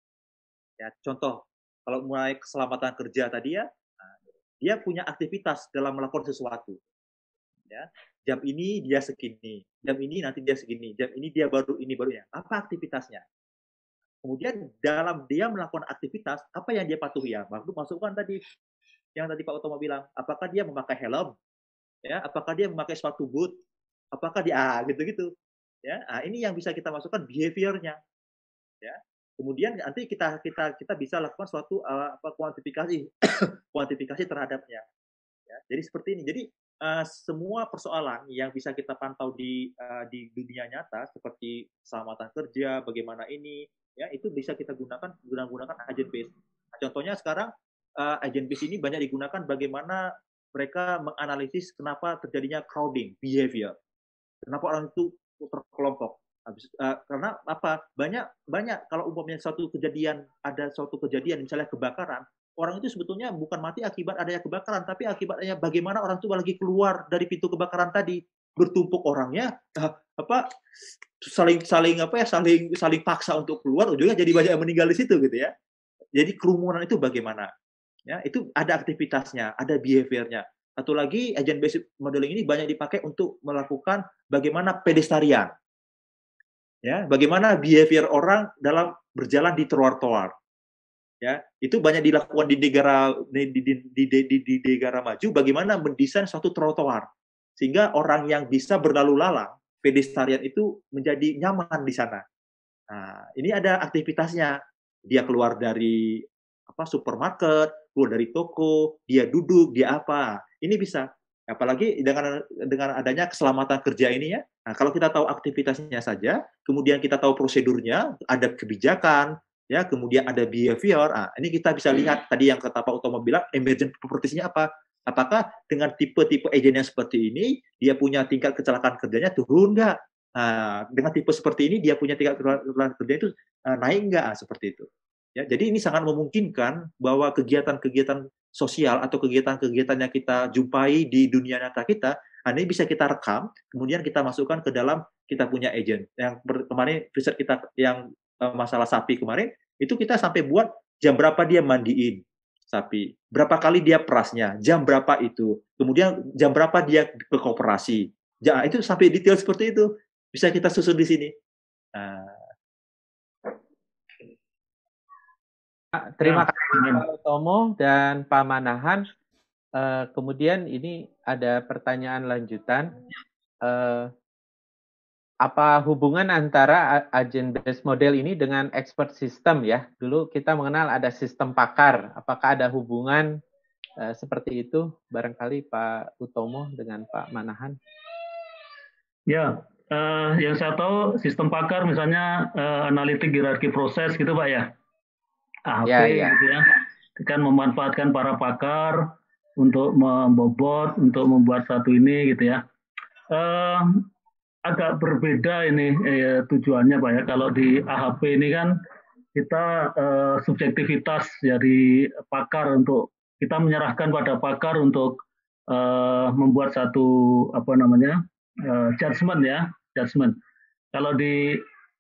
Ya, contoh, kalau mulai keselamatan kerja tadi ya, dia punya aktivitas dalam melakukan sesuatu. Ya, jam ini dia segini, jam ini nanti dia segini, jam ini dia baru ini baru ya. Apa aktivitasnya? Kemudian dalam dia melakukan aktivitas, apa yang dia patuhi ya? Baru masukkan tadi, yang tadi Pak Utomo bilang, apakah dia memakai helm? Ya, apakah dia memakai sepatu boot? Apakah dia, ah, gitu-gitu. Ya, nah, ini yang bisa kita masukkan behavior-nya. Ya. Kemudian nanti kita kita kita bisa lakukan suatu uh, apa kuantifikasi kuantifikasi terhadapnya. Ya. Jadi seperti ini. Jadi uh, semua persoalan yang bisa kita pantau di uh, di dunia nyata seperti keselamatan kerja, bagaimana ini, ya itu bisa kita gunakan gunakan agent based. Nah, contohnya sekarang uh, agent based ini banyak digunakan bagaimana mereka menganalisis kenapa terjadinya crowding behavior. Kenapa orang itu terkelompok? Habis, uh, karena apa? Banyak banyak kalau umpamanya suatu kejadian ada suatu kejadian misalnya kebakaran, orang itu sebetulnya bukan mati akibat adanya kebakaran, tapi akibatnya bagaimana orang itu lagi keluar dari pintu kebakaran tadi, bertumpuk orangnya, uh, apa saling saling apa ya saling saling paksa untuk keluar, ujungnya jadi banyak yang meninggal di situ gitu ya. Jadi kerumunan itu bagaimana? Ya, itu ada aktivitasnya, ada behavior-nya. Satu lagi, agent based modeling ini banyak dipakai untuk melakukan bagaimana pedestrian. Ya, bagaimana behavior orang dalam berjalan di trotoar. Ya, itu banyak dilakukan di negara di, di, di, di, di, di negara maju bagaimana mendesain suatu trotoar sehingga orang yang bisa berlalu lalang pedestrian itu menjadi nyaman di sana. Nah, ini ada aktivitasnya. Dia keluar dari apa supermarket, keluar dari toko, dia duduk, dia apa. Ini bisa. Apalagi dengan dengan adanya keselamatan kerja ini ya. Nah, kalau kita tahu aktivitasnya saja, kemudian kita tahu prosedurnya, ada kebijakan, ya, kemudian ada behavior. Nah, ini kita bisa lihat tadi yang kata Pak Utomo bilang, emergent properties-nya apa? Apakah dengan tipe-tipe agent yang seperti ini, dia punya tingkat kecelakaan kerjanya turun nggak? Nah, dengan tipe seperti ini, dia punya tingkat kecelakaan kerja itu uh, naik nggak? Nah, seperti itu. Ya, jadi ini sangat memungkinkan bahwa kegiatan-kegiatan sosial atau kegiatan-kegiatan yang kita jumpai di dunia nyata kita, ini bisa kita rekam, kemudian kita masukkan ke dalam kita punya agent. Yang kemarin riset kita yang uh, masalah sapi kemarin, itu kita sampai buat jam berapa dia mandiin sapi, berapa kali dia perasnya, jam berapa itu, kemudian jam berapa dia ke koperasi. Ya, itu sampai detail seperti itu bisa kita susun di sini. Nah, terima kasih Pak Utomo dan Pak Manahan. Uh, kemudian ini ada pertanyaan lanjutan. Uh, apa hubungan antara agent based model ini dengan expert system ya? Dulu kita mengenal ada sistem pakar. Apakah ada hubungan uh, seperti itu? Barangkali Pak Utomo dengan Pak Manahan. Ya, uh, yang saya tahu sistem pakar misalnya uh, analitik hierarki proses gitu Pak ya. A H P ya, ya. Gitu ya, kan memanfaatkan para pakar untuk membobot, untuk membuat satu ini gitu ya. Uh, agak berbeda ini eh, tujuannya Pak ya. Kalau di A H P ini kan kita uh, subjektivitas dari pakar untuk kita menyerahkan pada pakar untuk uh, membuat satu apa namanya uh, judgement ya, judgement. Kalau di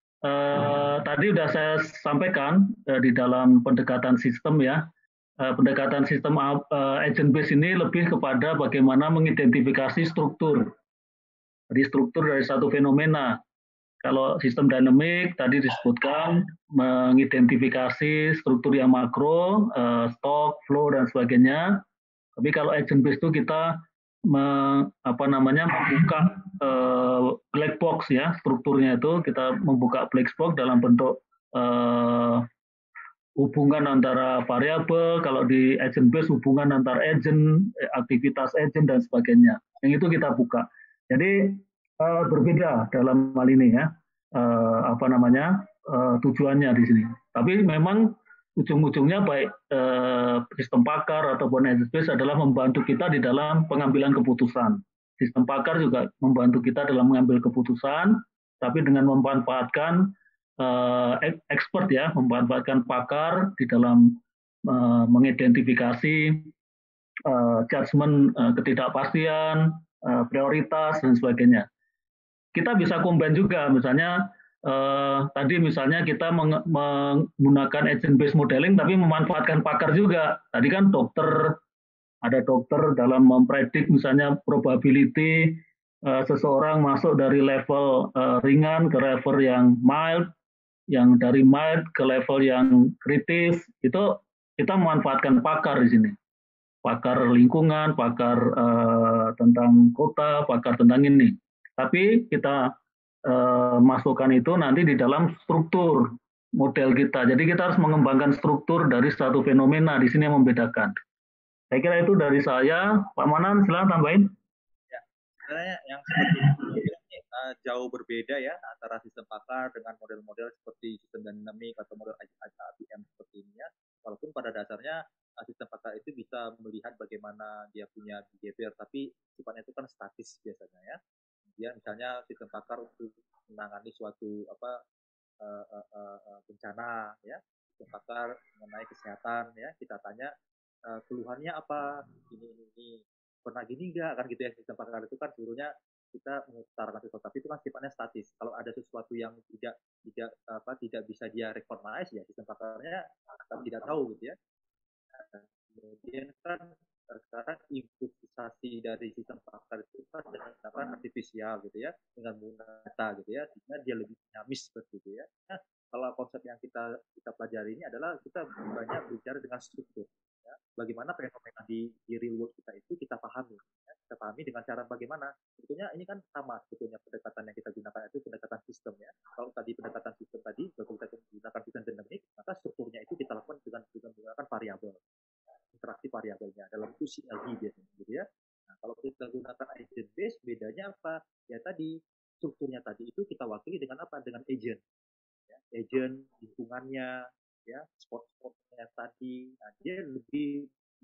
Uh, tadi sudah saya sampaikan uh, di dalam pendekatan sistem ya, uh, pendekatan sistem uh, agent based ini lebih kepada bagaimana mengidentifikasi struktur, jadi struktur dari satu fenomena. Kalau sistem dinamik tadi disebutkan mengidentifikasi struktur yang makro, uh, stok, flow dan sebagainya. Tapi kalau agent based itu kita me, apa namanya membuka uh, black box ya, strukturnya itu kita membuka black box dalam bentuk uh, hubungan antara variabel, kalau di agent based hubungan antar agent, aktivitas agent dan sebagainya. Yang itu kita buka. Jadi uh, berbeda dalam hal ini ya, uh, apa namanya uh, tujuannya di sini. Tapi memang ujung-ujungnya baik eh, sistem pakar ataupun agent based adalah membantu kita di dalam pengambilan keputusan. Sistem pakar juga membantu kita dalam mengambil keputusan, tapi dengan memanfaatkan eh, expert ya, memanfaatkan pakar di dalam eh, mengidentifikasi eh, judgement eh, ketidakpastian, eh, prioritas dan sebagainya. Kita bisa combine juga, misalnya Uh, tadi misalnya kita meng menggunakan agent based modeling tapi memanfaatkan pakar juga. Tadi kan dokter, ada dokter dalam mempredik misalnya probability uh, seseorang masuk dari level uh, ringan ke level yang mild, yang dari mild ke level yang kritis. Itu kita memanfaatkan pakar di sini. Pakar lingkungan, pakar uh, tentang kota, pakar tentang ini. Tapi kita eh, masukkan itu nanti di dalam struktur model kita. Jadi kita harus mengembangkan struktur dari satu fenomena. Di sini yang membedakan. Saya kira itu dari saya. Pak Manan, silakan tambahin. Ya, sebenarnya yang seperti ini uh, jauh berbeda ya antara sistem pakar dengan model-model seperti sistem dinamik atau model I B M seperti ini ya. Walaupun pada dasarnya uh, sistem pakar itu bisa melihat bagaimana dia punya behavior, tapi sifatnya itu kan statis biasanya ya. Dia misalnya sistem pakar untuk menangani suatu apa uh, uh, uh, bencana ya, sistem pakar mengenai kesehatan ya, kita tanya uh, keluhannya apa, ini ini ini pernah gini enggak kan gitu ya. Sistem pakar itu kan seluruhnya kita mengutarakan sesuatu, tapi itu kan sifatnya statis. Kalau ada sesuatu yang tidak tidak apa tidak bisa dia recognize ya sistem pakarnya akan tidak tahu gitu ya. Nah, kemudian kan sekarang improvisasi dari sistem pakar itu kan dengan menggunakan artifisial gitu ya, dengan menggunakan data gitu ya, sehingga dia lebih dinamis seperti itu ya. Nah, kalau konsep yang kita kita pelajari ini adalah kita banyak bicara dengan struktur. Ya. Bagaimana fenomena di, di real world kita itu kita pahami. Ya. Kita pahami dengan cara bagaimana. Sebetulnya ini kan sama sebetulnya pendekatan yang kita gunakan itu pendekatan sistem ya. Kalau tadi pendekatan sistem tadi, kalau kita gunakan sistem dinamik, maka strukturnya itu kita lakukan dengan, dengan menggunakan variabel. Interaksi variabelnya dalam itu sinergi biasanya gitu ya. Nah, kalau kita gunakan agent base bedanya apa? Ya tadi strukturnya tadi itu kita wakili dengan apa? Dengan agent. Ya, agent lingkungannya ya, spot-spotnya tadi. Nah, dia lebih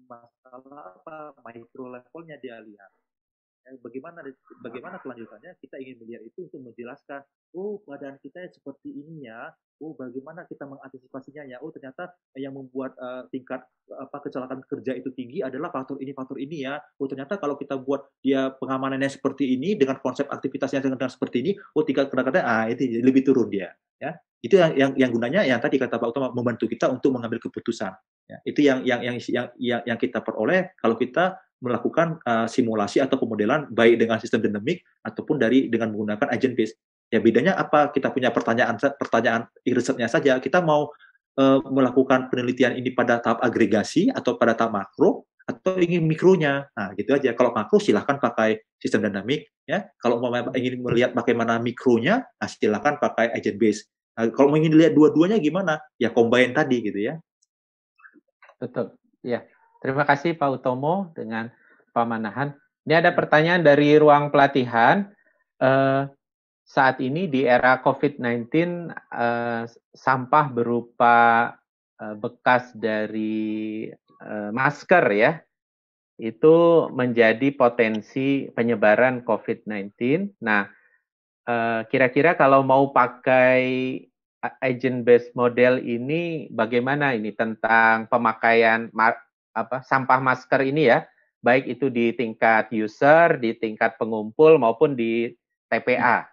masalah apa? Micro levelnya dia lihat. Bagaimana bagaimana kelanjutannya kita ingin melihat itu untuk menjelaskan oh badan kita seperti ini ya, oh bagaimana kita mengantisipasinya ya, oh ternyata yang membuat uh, tingkat apa kecelakaan kerja itu tinggi adalah faktor ini faktor ini ya, oh ternyata kalau kita buat dia pengamanannya seperti ini dengan konsep aktivitasnya dengan seperti ini, oh tingkat kecelakaan ah itu lebih turun dia ya. Itu yang yang, yang gunanya yang tadi kata Pak Utama membantu kita untuk mengambil keputusan ya. Itu yang yang yang yang yang, yang kita peroleh kalau kita melakukan uh, simulasi atau pemodelan baik dengan sistem dinamik ataupun dari dengan menggunakan agent base. Ya bedanya apa? Kita punya pertanyaan pertanyaan risetnya saja. Kita mau uh, melakukan penelitian ini pada tahap agregasi atau pada tahap makro atau ingin mikronya. Nah, gitu aja. Kalau makro silahkan pakai sistem dinamik ya. Kalau mau ingin melihat bagaimana mikronya, nah silahkan pakai agent base. Nah, kalau ingin lihat dua-duanya gimana? Ya combine tadi gitu ya. Betul. Ya. Terima kasih Pak Utomo dengan Pak Manahan. Ini ada pertanyaan dari ruang pelatihan. Eh, saat ini di era covid sembilan belas, eh, sampah berupa eh, bekas dari eh, masker ya, itu menjadi potensi penyebaran covid sembilan belas. Nah, eh, kira-kira kalau mau pakai agent-based model ini, bagaimana ini tentang pemakaian apa sampah masker ini ya, baik itu di tingkat user, di tingkat pengumpul maupun di T P A.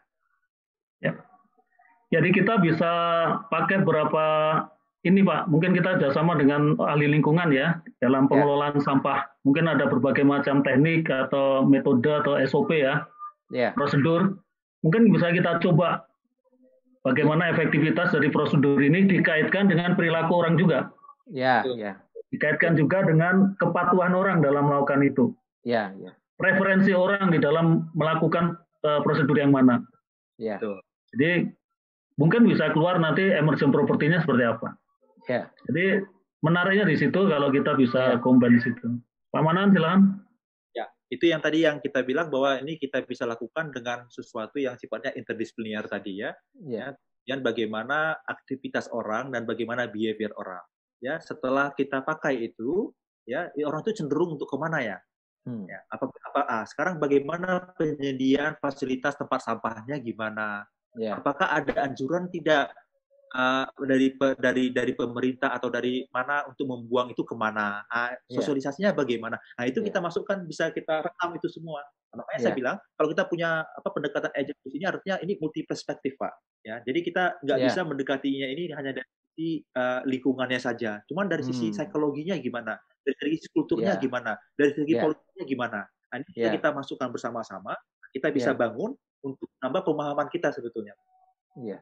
Ya. Jadi kita bisa pakai berapa ini Pak, mungkin kita kerjasama dengan ahli lingkungan ya dalam pengelolaan ya. Sampah. Mungkin ada berbagai macam teknik atau metode atau S O P ya, ya. Prosedur. Mungkin bisa kita coba bagaimana efektivitas dari prosedur ini dikaitkan dengan perilaku orang juga. Ya, ya. Dikaitkan juga dengan kepatuhan orang dalam melakukan itu. Ya, ya. Preferensi orang di dalam melakukan uh, prosedur yang mana. Ya. Jadi mungkin bisa keluar nanti emergent property-nya seperti apa. Ya. Jadi menariknya di situ kalau kita bisa ya. combine di situ. Pak Manan silakan. Ya, itu yang tadi yang kita bilang bahwa ini kita bisa lakukan dengan sesuatu yang sifatnya interdisipliner tadi ya. Ya. Dan bagaimana aktivitas orang dan bagaimana behavior orang. Ya, setelah kita pakai itu, ya orang itu cenderung untuk kemana ya? Hmm. Ya apa apa ah, sekarang bagaimana penyediaan fasilitas tempat sampahnya gimana? Ya. Apakah ada anjuran tidak uh, dari dari dari pemerintah atau dari mana untuk membuang itu kemana? Uh, sosialisasinya bagaimana? Nah itu ya. Kita masukkan bisa kita rekam itu semua. Makanya ya. Saya bilang kalau kita punya apa pendekatan agent ini artinya ini multi perspektif Pak. Ya jadi kita nggak ya. Bisa mendekatinya ini hanya dari di uh, lingkungannya saja, cuman dari sisi hmm. psikologinya gimana, dari segi kulturnya yeah. gimana, dari segi yeah. politiknya gimana. Nah, ini yeah. kita masukkan bersama-sama, kita bisa yeah. bangun untuk menambah pemahaman kita sebetulnya. Iya,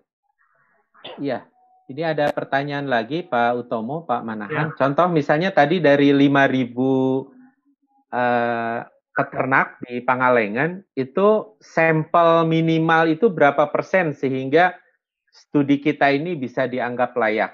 iya. Ini ada pertanyaan lagi Pak Utomo, Pak Manahan. Yeah. Contoh misalnya tadi dari lima ribu uh, peternak di Pangalengan itu sampel minimal itu berapa persen sehingga studi kita ini bisa dianggap layak?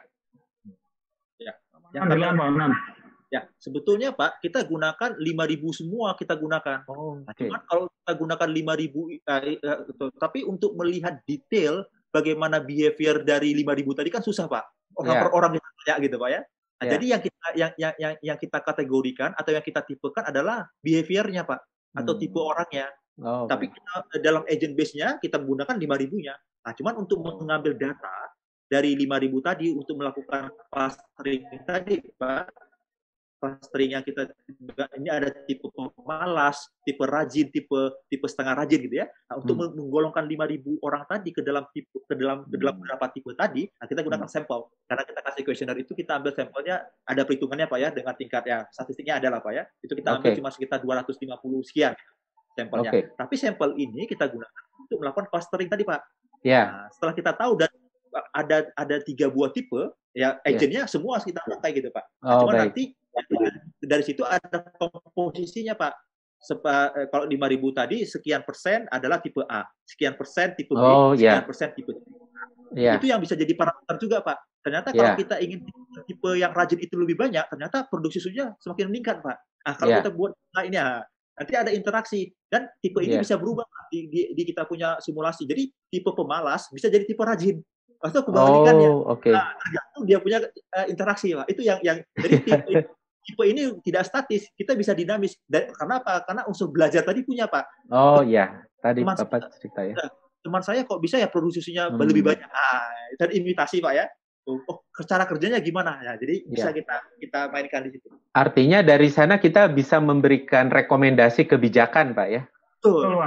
Ya, yang pertama, ya sebetulnya Pak, kita gunakan lima ribu semua kita gunakan. Oh, nah, okay. Cuman kalau kita gunakan lima ribu, eh, eh, tapi untuk melihat detail bagaimana behavior dari lima ribu tadi kan susah Pak. Orang yeah. per orang ya gitu Pak ya. Nah, yeah. Jadi yang kita yang, yang yang yang kita kategorikan atau yang kita tipekan adalah behaviornya Pak atau hmm. tipe orangnya. Oh, tapi kita, dalam agent base-nya kita menggunakan lima ribunya. Nah, cuman untuk mengambil data dari lima ribu tadi untuk melakukan clustering tadi Pak, clustering yang kita ini ada tipe pemalas, tipe rajin, tipe tipe setengah rajin gitu ya. Nah, untuk hmm. menggolongkan lima ribu orang tadi ke dalam tipe ke dalam ke dalam beberapa tipe tadi, nah kita gunakan hmm. sampel. Karena kita kasih kuesioner itu kita ambil sampelnya, ada perhitungannya Pak ya dengan tingkat ya statistiknya adalah Pak ya. Itu kita ambil okay. cuma sekitar dua ratus lima puluh sekian sampelnya. Okay. Tapi sampel ini kita gunakan untuk melakukan clustering tadi Pak. Yeah. Nah, setelah kita tahu dan ada ada tiga buah tipe, ya agentnya yeah. semua kita pakai gitu Pak. Nah, oh, cuma baik. nanti dari situ ada komposisinya Pak. Sepa, eh, kalau lima ribu tadi sekian persen adalah tipe A, sekian persen tipe B, oh, sekian yeah. persen tipe C. Yeah. Itu yang bisa jadi parameter juga Pak. Ternyata yeah. kalau kita ingin tipe yang rajin itu lebih banyak, ternyata produksi susunya semakin meningkat Pak. Nah, kalau yeah. kita buat nah ini ya, nanti ada interaksi dan tipe ini yeah. bisa berubah di, di, di kita punya simulasi. Jadi tipe pemalas bisa jadi tipe rajin. Atau kebalikannya. Oh, okay. Nah, tergantung dia punya uh, interaksi Pak. Itu yang yang jadi tipe, tipe ini tidak statis, kita bisa dinamis. Dan karena apa? Karena unsur belajar tadi punya Pak. Oh iya, tadi teman Bapak cerita ya. Teman saya kok bisa ya produksinya hmm. lebih banyak. Ah, dan imitasi Pak ya. Oh, cara kerjanya gimana ya? Jadi bisa ya. kita kita mainkan di situ. Artinya dari sana kita bisa memberikan rekomendasi kebijakan Pak ya. Betul.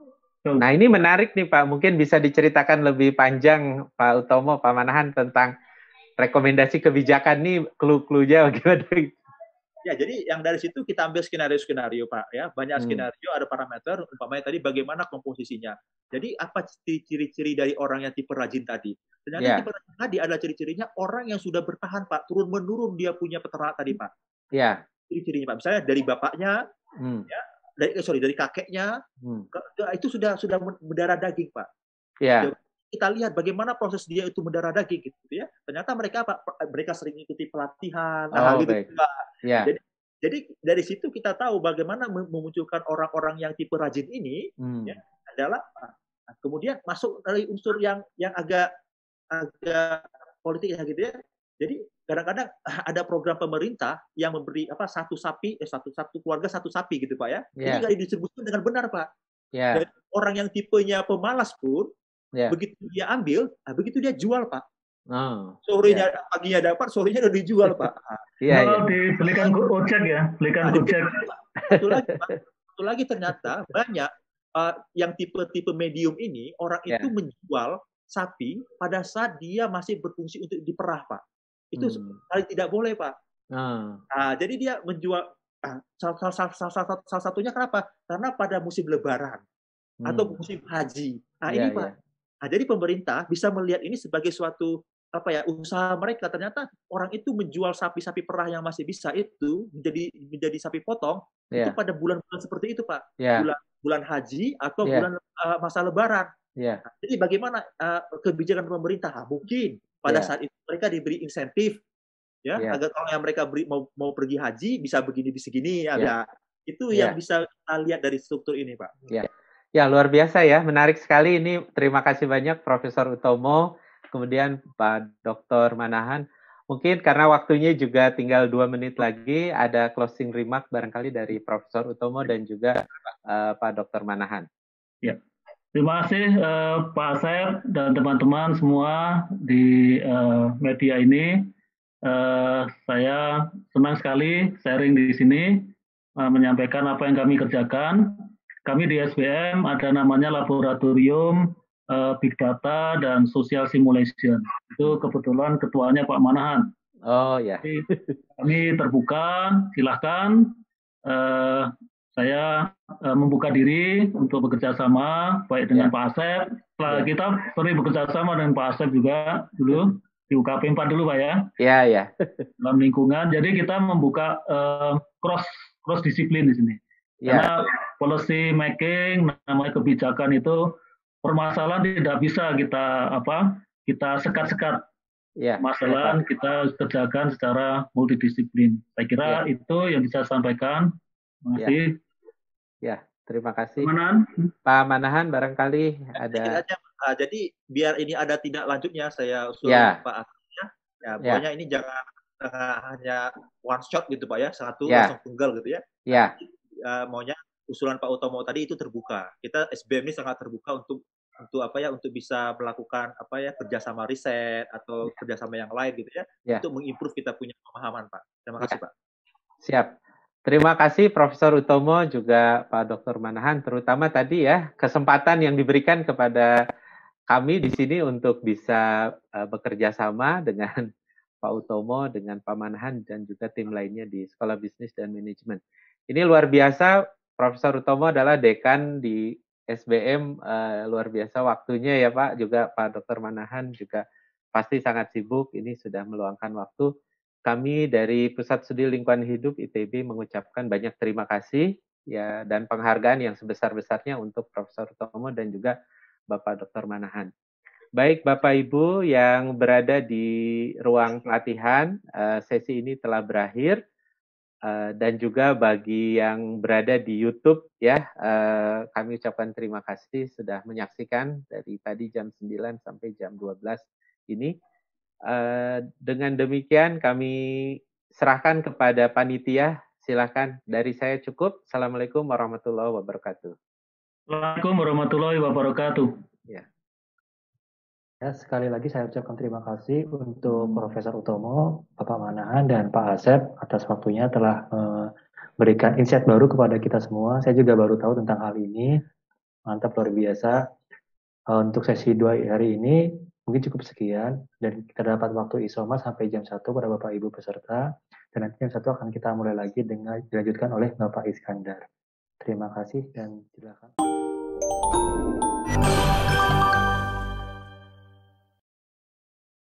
Nah ini menarik nih Pak, mungkin bisa diceritakan lebih panjang Pak Utomo, Pak Manahan tentang rekomendasi kebijakan nih, clue-cluenya bagaimana? Ya, jadi yang dari situ kita ambil skenario-skenario Pak ya, banyak hmm. skenario, ada parameter, umpamanya tadi bagaimana komposisinya. Jadi apa ciri-ciri dari orang yang tipe rajin tadi? Ternyata yeah. tipe rajin tadi adalah ciri-cirinya orang yang sudah bertahan Pak, turun-menurun dia punya peternak tadi Pak. Iya. Yeah. Ciri-cirinya Pak, misalnya dari bapaknya, hmm. ya. Dari eh, sorry dari kakeknya hmm. ke, itu sudah sudah mendarah daging Pak. Yeah. Kita lihat bagaimana proses dia itu mendarah daging gitu ya. Ternyata mereka Pak mereka sering ikuti pelatihan, oh, nah, gitu Pak. Yeah. Jadi, jadi dari situ kita tahu bagaimana memunculkan orang-orang yang tipe rajin ini hmm. ya, adalah nah, kemudian masuk dari unsur yang yang agak agak politik ya gitu ya. Jadi kadang-kadang ada program pemerintah yang memberi apa satu sapi, eh, satu satu keluarga satu sapi gitu Pak ya. Yeah. Ini nggak didistribusikan dengan benar Pak. Yeah. Dan orang yang tipenya pemalas pun, yeah. begitu dia ambil, nah, begitu dia jual Pak. Oh, sorenya yeah. paginya dapat, sorenya udah dijual Pak. Iya. Yeah, oh, yeah. Dibelikan gojek ya, belikan gojek. Satu lagi Pak, satu lagi ternyata banyak uh, yang tipe-tipe medium ini orang yeah. itu menjual sapi pada saat dia masih berfungsi untuk diperah Pak. Itu hmm. sekali tidak boleh Pak. Hmm. Nah, jadi dia menjual ah, salah, salah, salah, salah, salah satunya kenapa? Karena pada musim Lebaran hmm. atau musim haji. Nah yeah, ini Pak. Yeah. Nah, jadi pemerintah bisa melihat ini sebagai suatu apa ya usaha mereka. Ternyata orang itu menjual sapi-sapi perah yang masih bisa itu menjadi menjadi sapi potong yeah. itu pada bulan-bulan seperti itu Pak. Yeah. Bulan bulan haji atau yeah. bulan uh, masa Lebaran. Yeah. Nah, jadi bagaimana uh, kebijakan pemerintah? Nah, mungkin pada yeah. saat itu mereka diberi insentif ya yeah. agar kalau yang mereka beri, mau mau pergi haji bisa begini bisa gini ya yeah. itu yeah. yang bisa kita lihat dari struktur ini Pak. Yeah. Ya luar biasa ya, menarik sekali ini. Terima kasih banyak Profesor Utomo, kemudian Pak Doktor Manahan. Mungkin karena waktunya juga tinggal dua menit lagi, ada closing remark barangkali dari Profesor Utomo dan juga uh, Pak Doktor Manahan. Ya. Terima kasih uh, Pak Asep dan teman-teman semua di uh, media ini. Uh, saya senang sekali sharing di sini, uh, menyampaikan apa yang kami kerjakan. Kami di S B M ada namanya Laboratorium uh, Big Data dan Social Simulation. Itu kebetulan ketuanya Pak Manahan. Oh ya. Jadi, kami terbuka, silahkan. Uh, Saya uh, membuka diri untuk bekerja sama baik dengan ya. Pak Asep. Setelah ya. kita sering bekerja sama dengan Pak Asep juga dulu di U K P empat dulu Pak ya. Iya ya. Dalam lingkungan. Jadi kita membuka uh, cross cross disiplin di sini. Ya. Karena policy making, namanya kebijakan itu permasalahan tidak bisa kita apa kita sekat-sekat. Ya, Masalah kita kerjakan secara multidisiplin. Saya kira ya. itu yang bisa saya sampaikan. Terima kasih. Ya, terima kasih. Manahan? Pak Manahan barangkali ada. Aja, uh, jadi biar ini ada tidak lanjutnya, saya usul Ya. Pak Asya. Ya, Ya. pokoknya ini jangan, jangan hanya one shot gitu Pak ya, satu Ya. langsung tunggal gitu ya. Ya. Uh, maunya usulan Pak Utomo tadi itu terbuka. Kita S B M ini sangat terbuka untuk untuk apa ya, untuk bisa melakukan apa ya, kerjasama riset atau kerjasama yang lain gitu ya, ya. untuk mengimprove kita punya pemahaman Pak. Terima kasih ya. Pak. Siap. Terima kasih Profesor Utomo juga Pak Doktor Manahan, terutama tadi ya kesempatan yang diberikan kepada kami di sini untuk bisa uh, bekerja sama dengan Pak Utomo, dengan Pak Manahan dan juga tim lainnya di Sekolah Bisnis dan Manajemen. Ini luar biasa, Profesor Utomo adalah dekan di S B M, uh, luar biasa waktunya ya Pak, juga Pak Doktor Manahan juga pasti sangat sibuk, ini sudah meluangkan waktu. Kami dari Pusat Studi Lingkungan Hidup I T B mengucapkan banyak terima kasih ya dan penghargaan yang sebesar-besarnya untuk Profesor Utomo dan juga Bapak Doktor Manahan. Baik Bapak Ibu yang berada di ruang pelatihan, sesi ini telah berakhir. Dan juga bagi yang berada di YouTube ya, kami ucapkan terima kasih sudah menyaksikan dari tadi jam sembilan sampai jam dua belas ini. Dengan demikian kami serahkan kepada panitia. Silakan, dari saya cukup. Assalamualaikum warahmatullahi wabarakatuh. Assalamualaikum warahmatullahi wabarakatuh. Ya. Ya, sekali lagi saya ucapkan terima kasih untuk Profesor Utomo, Bapak Manahan, dan Pak Asep atas waktunya telah memberikan insight baru kepada kita semua. Saya juga baru tahu tentang hal ini. Mantap, luar biasa. Untuk sesi dua hari ini mungkin cukup sekian, dan kita dapat waktu isoma sampai jam satu pada Bapak Ibu peserta, dan nanti jam satu akan kita mulai lagi dengan dilanjutkan oleh Bapak Iskandar. Terima kasih dan silakan.